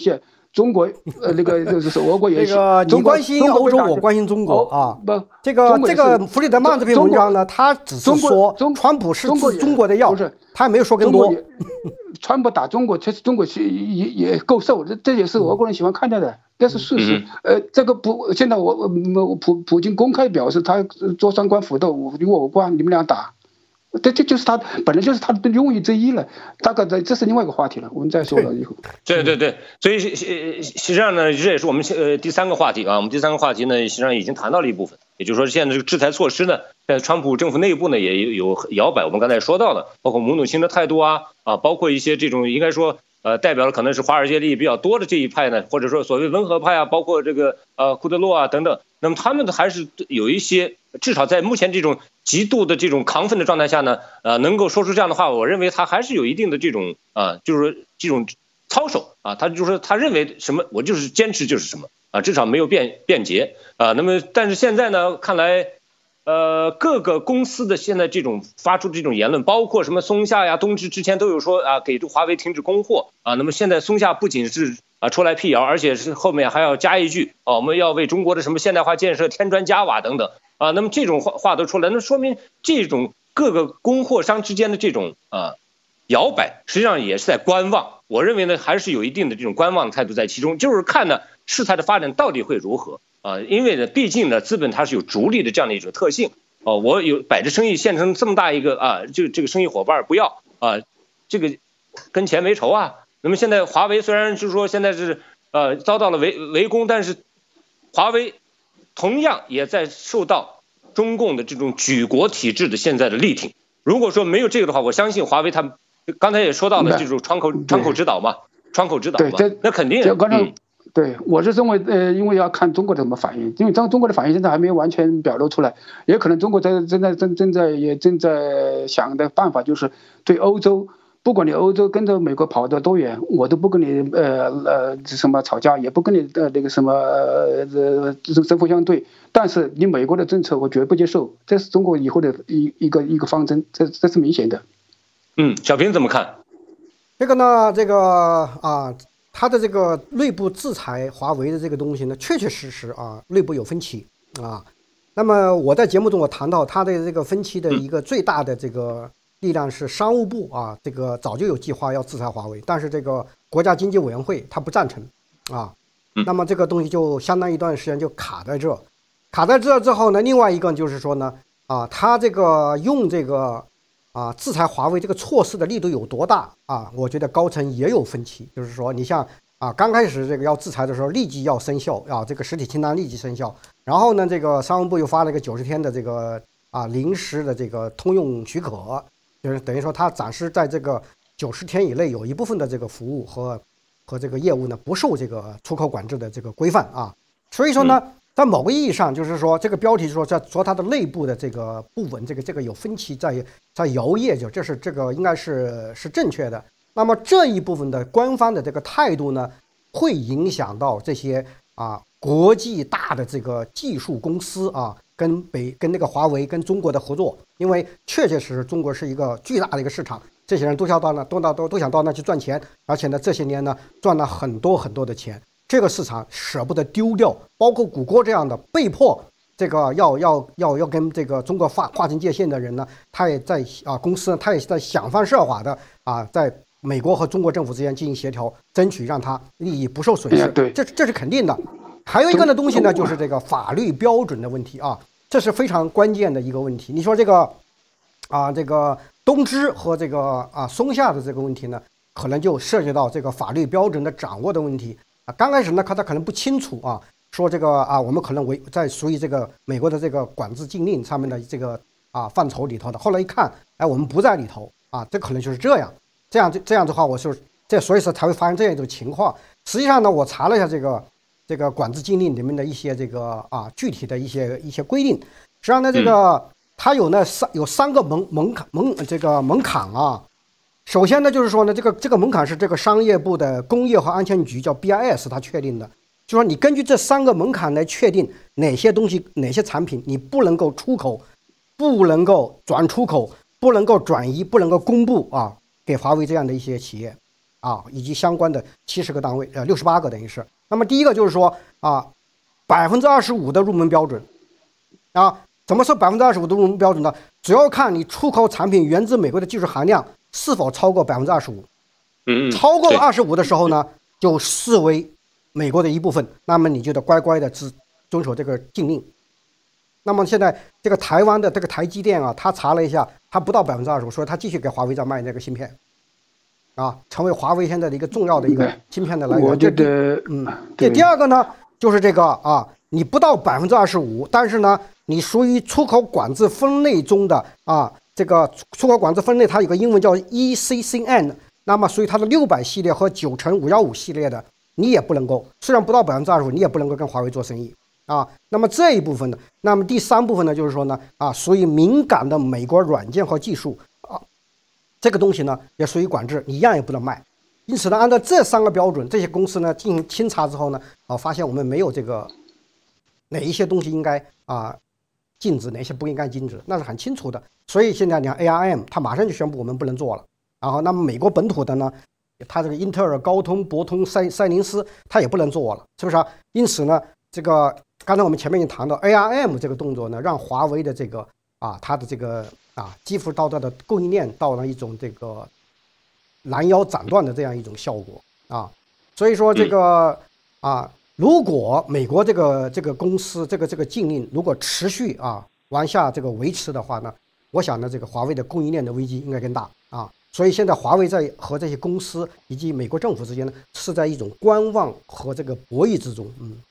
中国那个就是俄国也这个你关心欧洲，我关心中国啊。 不， 这个弗里德曼这篇文章呢，他只是说川普是治中国的药，他也没有说更多。 川普打中国，其实中国也够受，这也是俄国人喜欢看到的，这是事实。这个现在普京公开表示他做三观辅斗，与我无关，你们俩打。这就是他本来就是他的用意之一了，大概这是另外一个话题了，我们再说了以后。 对，所以实际上呢，这也是我们第三个话题啊。我们第三个话题呢，实际上已经谈到了一部分，也就是说，现在这个制裁措施呢，在川普政府内部呢也有摇摆。我们刚才说到的，包括母努钦的态度啊，包括一些这种应该说代表了可能是华尔街利益比较多的这一派呢，或者说所谓温和派啊，包括这个库德洛啊等等，那么他们还是有一些。至少在目前这种极度的这种亢奋的状态下呢，能够说出这样的话，我认为他还是有一定的这种就是说这种操守啊，他就是说他认为什么，我就是坚持就是什么啊，至少没有辩解啊。那么但是现在呢，看来各个公司的现在这种发出这种言论，包括什么松下呀、东芝之前都有说给华为停止供货啊。那么现在松下不仅是出来辟谣，而且是后面还要加一句我们要为中国的什么现代化建设添砖加瓦等等。那么这种话都出来，那说明这种各个供货商之间的这种摇摆，实际上也是在观望。我认为呢，还是有一定的这种观望的态度在其中，就是看呢事态的发展到底会如何因为呢，毕竟呢资本它是有逐利的这样的一种特性我有摆着生意现成这么大一个就这个生意伙伴不要这个跟钱没仇啊。那么现在华为虽然就是说现在是遭到了围攻，但是华为同样也在受到中共的这种举国体制的现在的力挺。如果说没有这个的话，我相信华为他们刚才也说到了这种窗口指导嘛，那肯定对，我是认为因为要看中国的怎么反应，因为中国的反应现在还没有完全表露出来，也可能中国正在想的办法就是对欧洲。不管你欧洲跟着美国跑得多远，我都不跟你什么吵架，也不跟你那个什么针锋相对。但是你美国的政策我绝不接受，这是中国以后的一个方针，这是明显的。 小平怎么看？ 这个呢，他的这个内部制裁华为的这个东西呢，确确实实内部有分歧啊。那么我在节目中我谈到他的这个分歧的一个最大的这个力量是商务部这个早就有计划要制裁华为，但是这个国家经济委员会他不赞成那么这个东西就相当一段时间就卡在这之后呢，另外一个就是说呢他这个用这个制裁华为这个措施的力度有多大我觉得高层也有分歧，就是说你像刚开始这个要制裁的时候立即要生效这个实体清单立即生效，然后呢这个商务部又发了一个90天的这个临时的这个通用许可。就是等于说，它暂时在这个90天以内，有一部分的这个服务和这个业务呢，不受这个出口管制的这个规范所以说呢，在某个意义上，就是说这个标题说说它的内部的这个不稳，这个有分歧在摇曳，这个应该是正确的。那么这一部分的官方的这个态度呢，会影响到这些国际大的这个技术公司跟那个华为跟中国的合作，因为确实中国是一个巨大的一个市场，这些人都想到那去赚钱，而且呢这些年呢赚了很多的钱，这个市场舍不得丢掉，包括谷歌这样的被迫这个要跟这个中国划清界限的人呢，他也在公司呢他也在想方设法的在美国和中国政府之间进行协调，争取让他利益不受损失，这是肯定的。还有一个的东西呢，就是这个法律标准的问题这是非常关键的一个问题。你说这个这个东芝和这个松下的这个问题呢，可能就涉及到这个法律标准的掌握的问题刚开始呢，他可能不清楚说这个我们可能在属于这个美国的这个管制禁令上面的这个范畴里头的。后来一看，我们不在里头这可能就是这样的话，所以说才会发生这样一种情况。实际上呢，我查了一下这个管制禁令里面的一些这个具体的一些规定，实际上呢，这个它有三个门槛首先呢，就是说呢，这个门槛是这个商业部的工业和安全局叫 BIS 它确定的，就说你根据这3个门槛来确定哪些东西哪些产品你不能够出口，不能够转出口，不能够转移，不能够公布给华为这样的一些企业。 啊，以及相关的70个单位，68个等于是。那么第一个就是说啊，25%的入门标准啊，怎么说25%的入门标准呢？主要看你出口产品源自美国的技术含量是否超过25%。超过25%的时候呢，就视为美国的一部分，那么你就得乖乖的遵守这个禁令。那么现在这个台湾的这个台积电啊，他查了一下，他不到25%，所以他继续给华为在卖那个芯片，啊，成为华为现在的一个重要的一个芯片的来源。 我觉得， 第二个呢，就是这个啊，你不到25%，但是呢，你属于出口管制分类中的啊，这个出口管制分类它有个英文叫 ECCN， 那么所以它的600系列和9乘515系列的，你也不能够，虽然不到25%，你也不能够跟华为做生意。啊，那么这一部分呢，那么第3部分呢，就是说呢，啊，属于敏感的美国软件和技术啊，这个东西呢也属于管制，你一样也不能卖。因此呢，按照这3个标准，这些公司呢进行清查之后呢，啊，发现我们没有这个哪一些东西应该啊禁止，哪些不应该禁止，那是很清楚的。所以现在你看 ARM， 它马上就宣布我们不能做了。然后，那么美国本土的呢，它这个英特尔、高通、博通、赛灵思，它也不能做了，是不是啊？因此呢，这个。刚才我们前面已经谈到 ARM 这个动作呢，让华为的这个啊，它的这个啊，几乎到它的供应链到了一种这个拦腰斩断的这样一种效果啊。所以说这个啊，如果美国这个公司这个禁令如果持续啊往下这个维持的话呢，我想呢，这个华为的供应链的危机应该更大啊。所以现在华为在和这些公司以及美国政府之间呢，是在一种观望和这个博弈之中，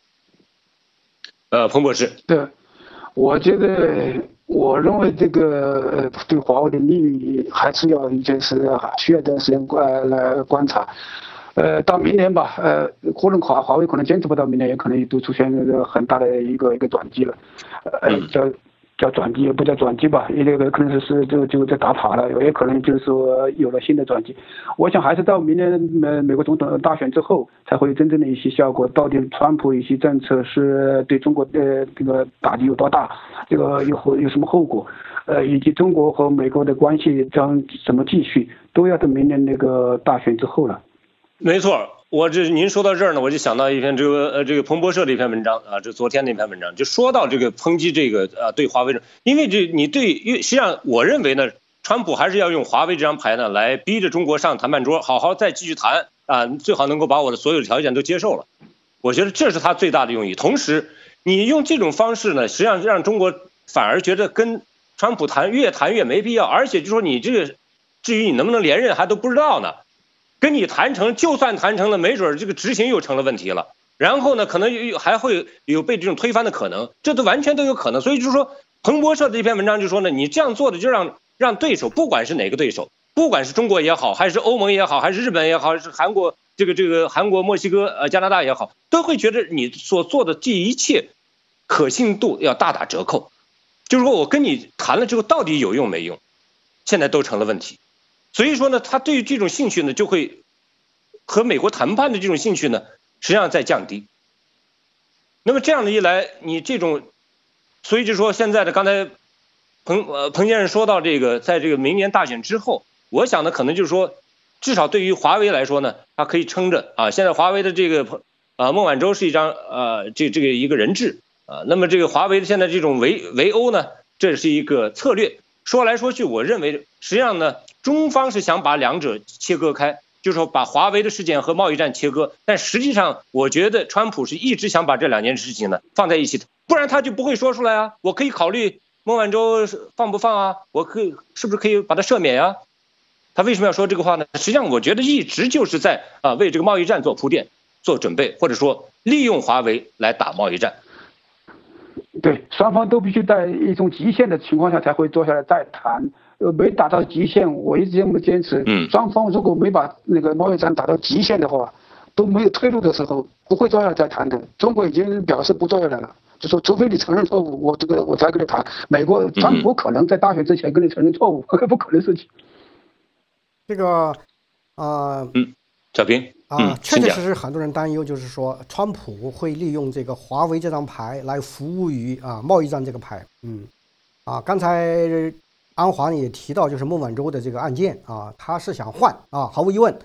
彭博士， 对，我觉得，我认为这个对华为的利益还是要就是需要段时间来观察，到明年吧，可能华为可能坚持不到明年，也可能都出现很大的一个转机了，叫转机也不叫转机吧，也可能是就在打塔了，也可能就是说有了新的转机。我想还是到明年美国总统大选之后，才会有真正的一些效果。到底川普一些政策是对中国的这个打击有多大，这个有什么后果，以及中国和美国的关系将怎么继续，都要等明年那个大选之后了。 没错。您说到这儿呢，我就想到一篇这个彭博社的一篇文章啊，这昨天那篇文章就说到这个抨击这个对华为，因为实际上我认为呢，川普还是要用华为这张牌呢来逼着中国上谈判桌，好好再继续谈啊，最好能够把我的所有条件都接受了。我觉得这是他最大的用意。同时，你用这种方式呢，实际上让中国反而觉得跟川普越谈越没必要，而且就说你这个至于你能不能连任还都不知道呢。跟你谈成，就算谈成了，没准这个执行又成了问题了。然后呢，可能还会有被这种推翻的可能，这都完全都有可能。所以就是说，彭博社的这篇文章就说呢，你这样做的就让对手，不管是哪个对手，不管是中国也好，还是欧盟也好，还是日本也好，还是韩国韩国、墨西哥、加拿大也好，都会觉得你所做的这一切可信度要大打折扣。就是说我跟你谈了之后，到底有用没用，现在都成了问题。所以说呢，他对于这种兴趣呢，就会和美国谈判的这种兴趣呢，实际上在降低。那么这样的一来，你这种，所以就说现在的刚才彭先生说到这个，在这个明年大选之后，我想呢，可能就是说，至少对于华为来说呢，它可以撑着啊。现在华为的这个孟晚舟是一张这个一个人质啊，那么这个华为的现在这种围欧呢，这是一个策略。说来说去，我认为实际上呢，中方是想把两者切割开，就是说把华为的事件和贸易战切割。但实际上，我觉得川普是一直想把这2件事情呢放在一起的，不然他就不会说出来啊。我可以考虑孟晚舟放不放啊？是不是可以把他赦免啊？他为什么要说这个话呢？实际上，我觉得一直就是在为这个贸易战做铺垫、做准备，或者说利用华为来打贸易战。 对，双方都必须在一种极限的情况下才会坐下来再谈。没达到极限，我一直这么坚持。双方如果没把那个贸易战打到极限的话，都没有退路的时候，不会坐下来再谈的。中国已经表示不坐下来了，就说除非你承认错误，我才跟你谈。美国川普可能在大选之前跟你承认错误，不可能事情。 这个小平确确实实很多人担忧，就是说川普会利用这个华为这张牌来服务于贸易战这个牌。刚才安华也提到，就是孟晚舟的这个案件他是想换毫无疑问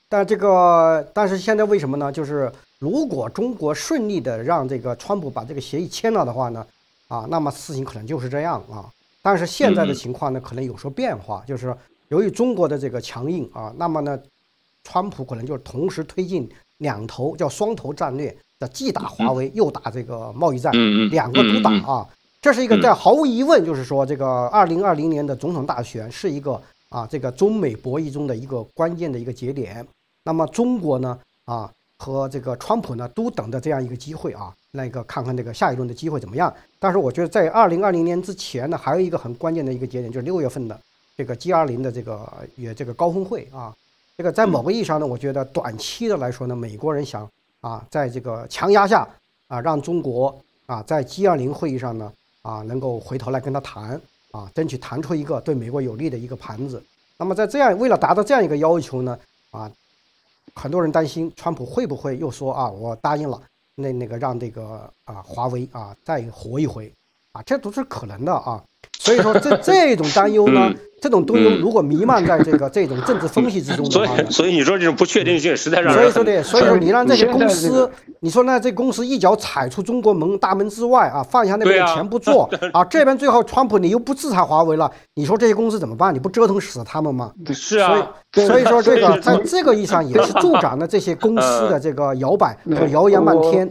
但是现在为什么呢？就是如果中国顺利的让这个川普把这个协议签了的话呢，那么事情可能就是这样啊。但是现在的情况呢，可能有所变化，就是由于中国的这个强硬那么呢，川普可能就同时推进两头叫双头战略，既打华为又打这个贸易战，两个都打这是一个毫无疑问，就是说这个2020年的总统大选是一个这个中美博弈中的一个关键的一个节点。那么中国呢和这个川普呢都等着这样一个机会看看这个下一轮的机会怎么样。但是我觉得在2020年之前呢，还有一个很关键的一个节点，就是6月份的这个 G20 的这个高峰会这个在某个意义上呢，我觉得短期的来说呢，美国人想在这个强压下让中国在 G20 会议上呢能够回头来跟他谈争取谈出一个对美国有利的一个盘子。那么为了达到这样一个要求呢很多人担心川普会不会又说我答应了那个让这个华为再活一回这都是可能的所以说这种担忧呢这种担忧如果弥漫在这种政治分析之中的话所以你说这种不确定性实在让人所以说你让这些公司你说呢这公司一脚踩出中国大门之外放下那边的钱不做这边最后川普你又不制裁华为了，你说这些公司怎么办？你不折腾死他们吗？ 是啊， 所以说这个在这个意义上也是助长了这些公司的这个摇摆和谣言漫天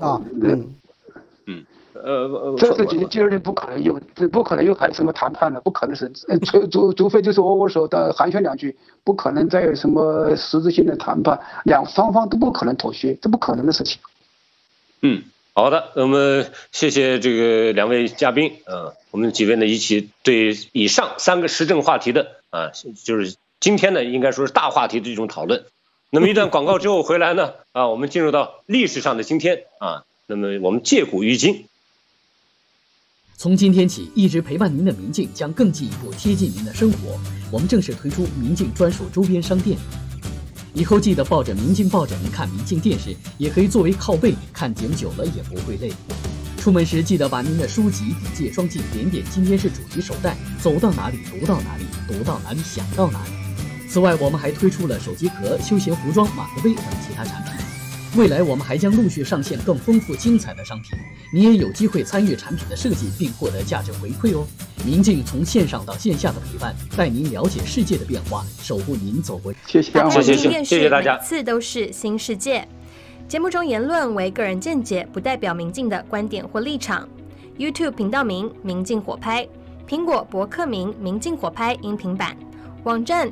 这是G20不可能又谈什么谈判了，不可能是，除非就是我说的寒暄两句，不可能再有什么实质性的谈判，双方都不可能妥协，这不可能的事情。 好的，我们谢谢这个两位嘉宾我们几位呢一起对以上3个时政话题的就是今天呢应该说是大话题的这种讨论。那么一段广告之后回来呢我们进入到历史上的今天那么我们借古喻今。 从今天起，一直陪伴您的明镜将更进一步贴近您的生活。我们正式推出明镜专属周边商店，以后记得抱着明镜抱枕看明镜电视，也可以作为靠背，看节目久了也不会累。出门时记得把您的书籍、笔记、双镜点点今天是主题手袋，走到哪里读到哪里，读到哪里想到哪里。此外，我们还推出了手机壳、休闲服装、马克杯等其他产品。未来我们还将陆续上线更丰富精彩的商品，你也有机会参与产品的设计并获得价值回馈哦。明镜从线上到线下的陪伴，带您了解世界的变化，守护您走过。 谢谢大家。 每次都是新世界。节目中言论为个人见解，不代表明镜的观点或立场。YouTube 频道名明镜火拍，苹果博客名明镜火拍音频版，网站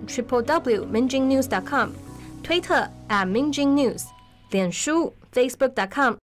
www.minjingnews.com， 推特@minjingnews，脸书 facebook.com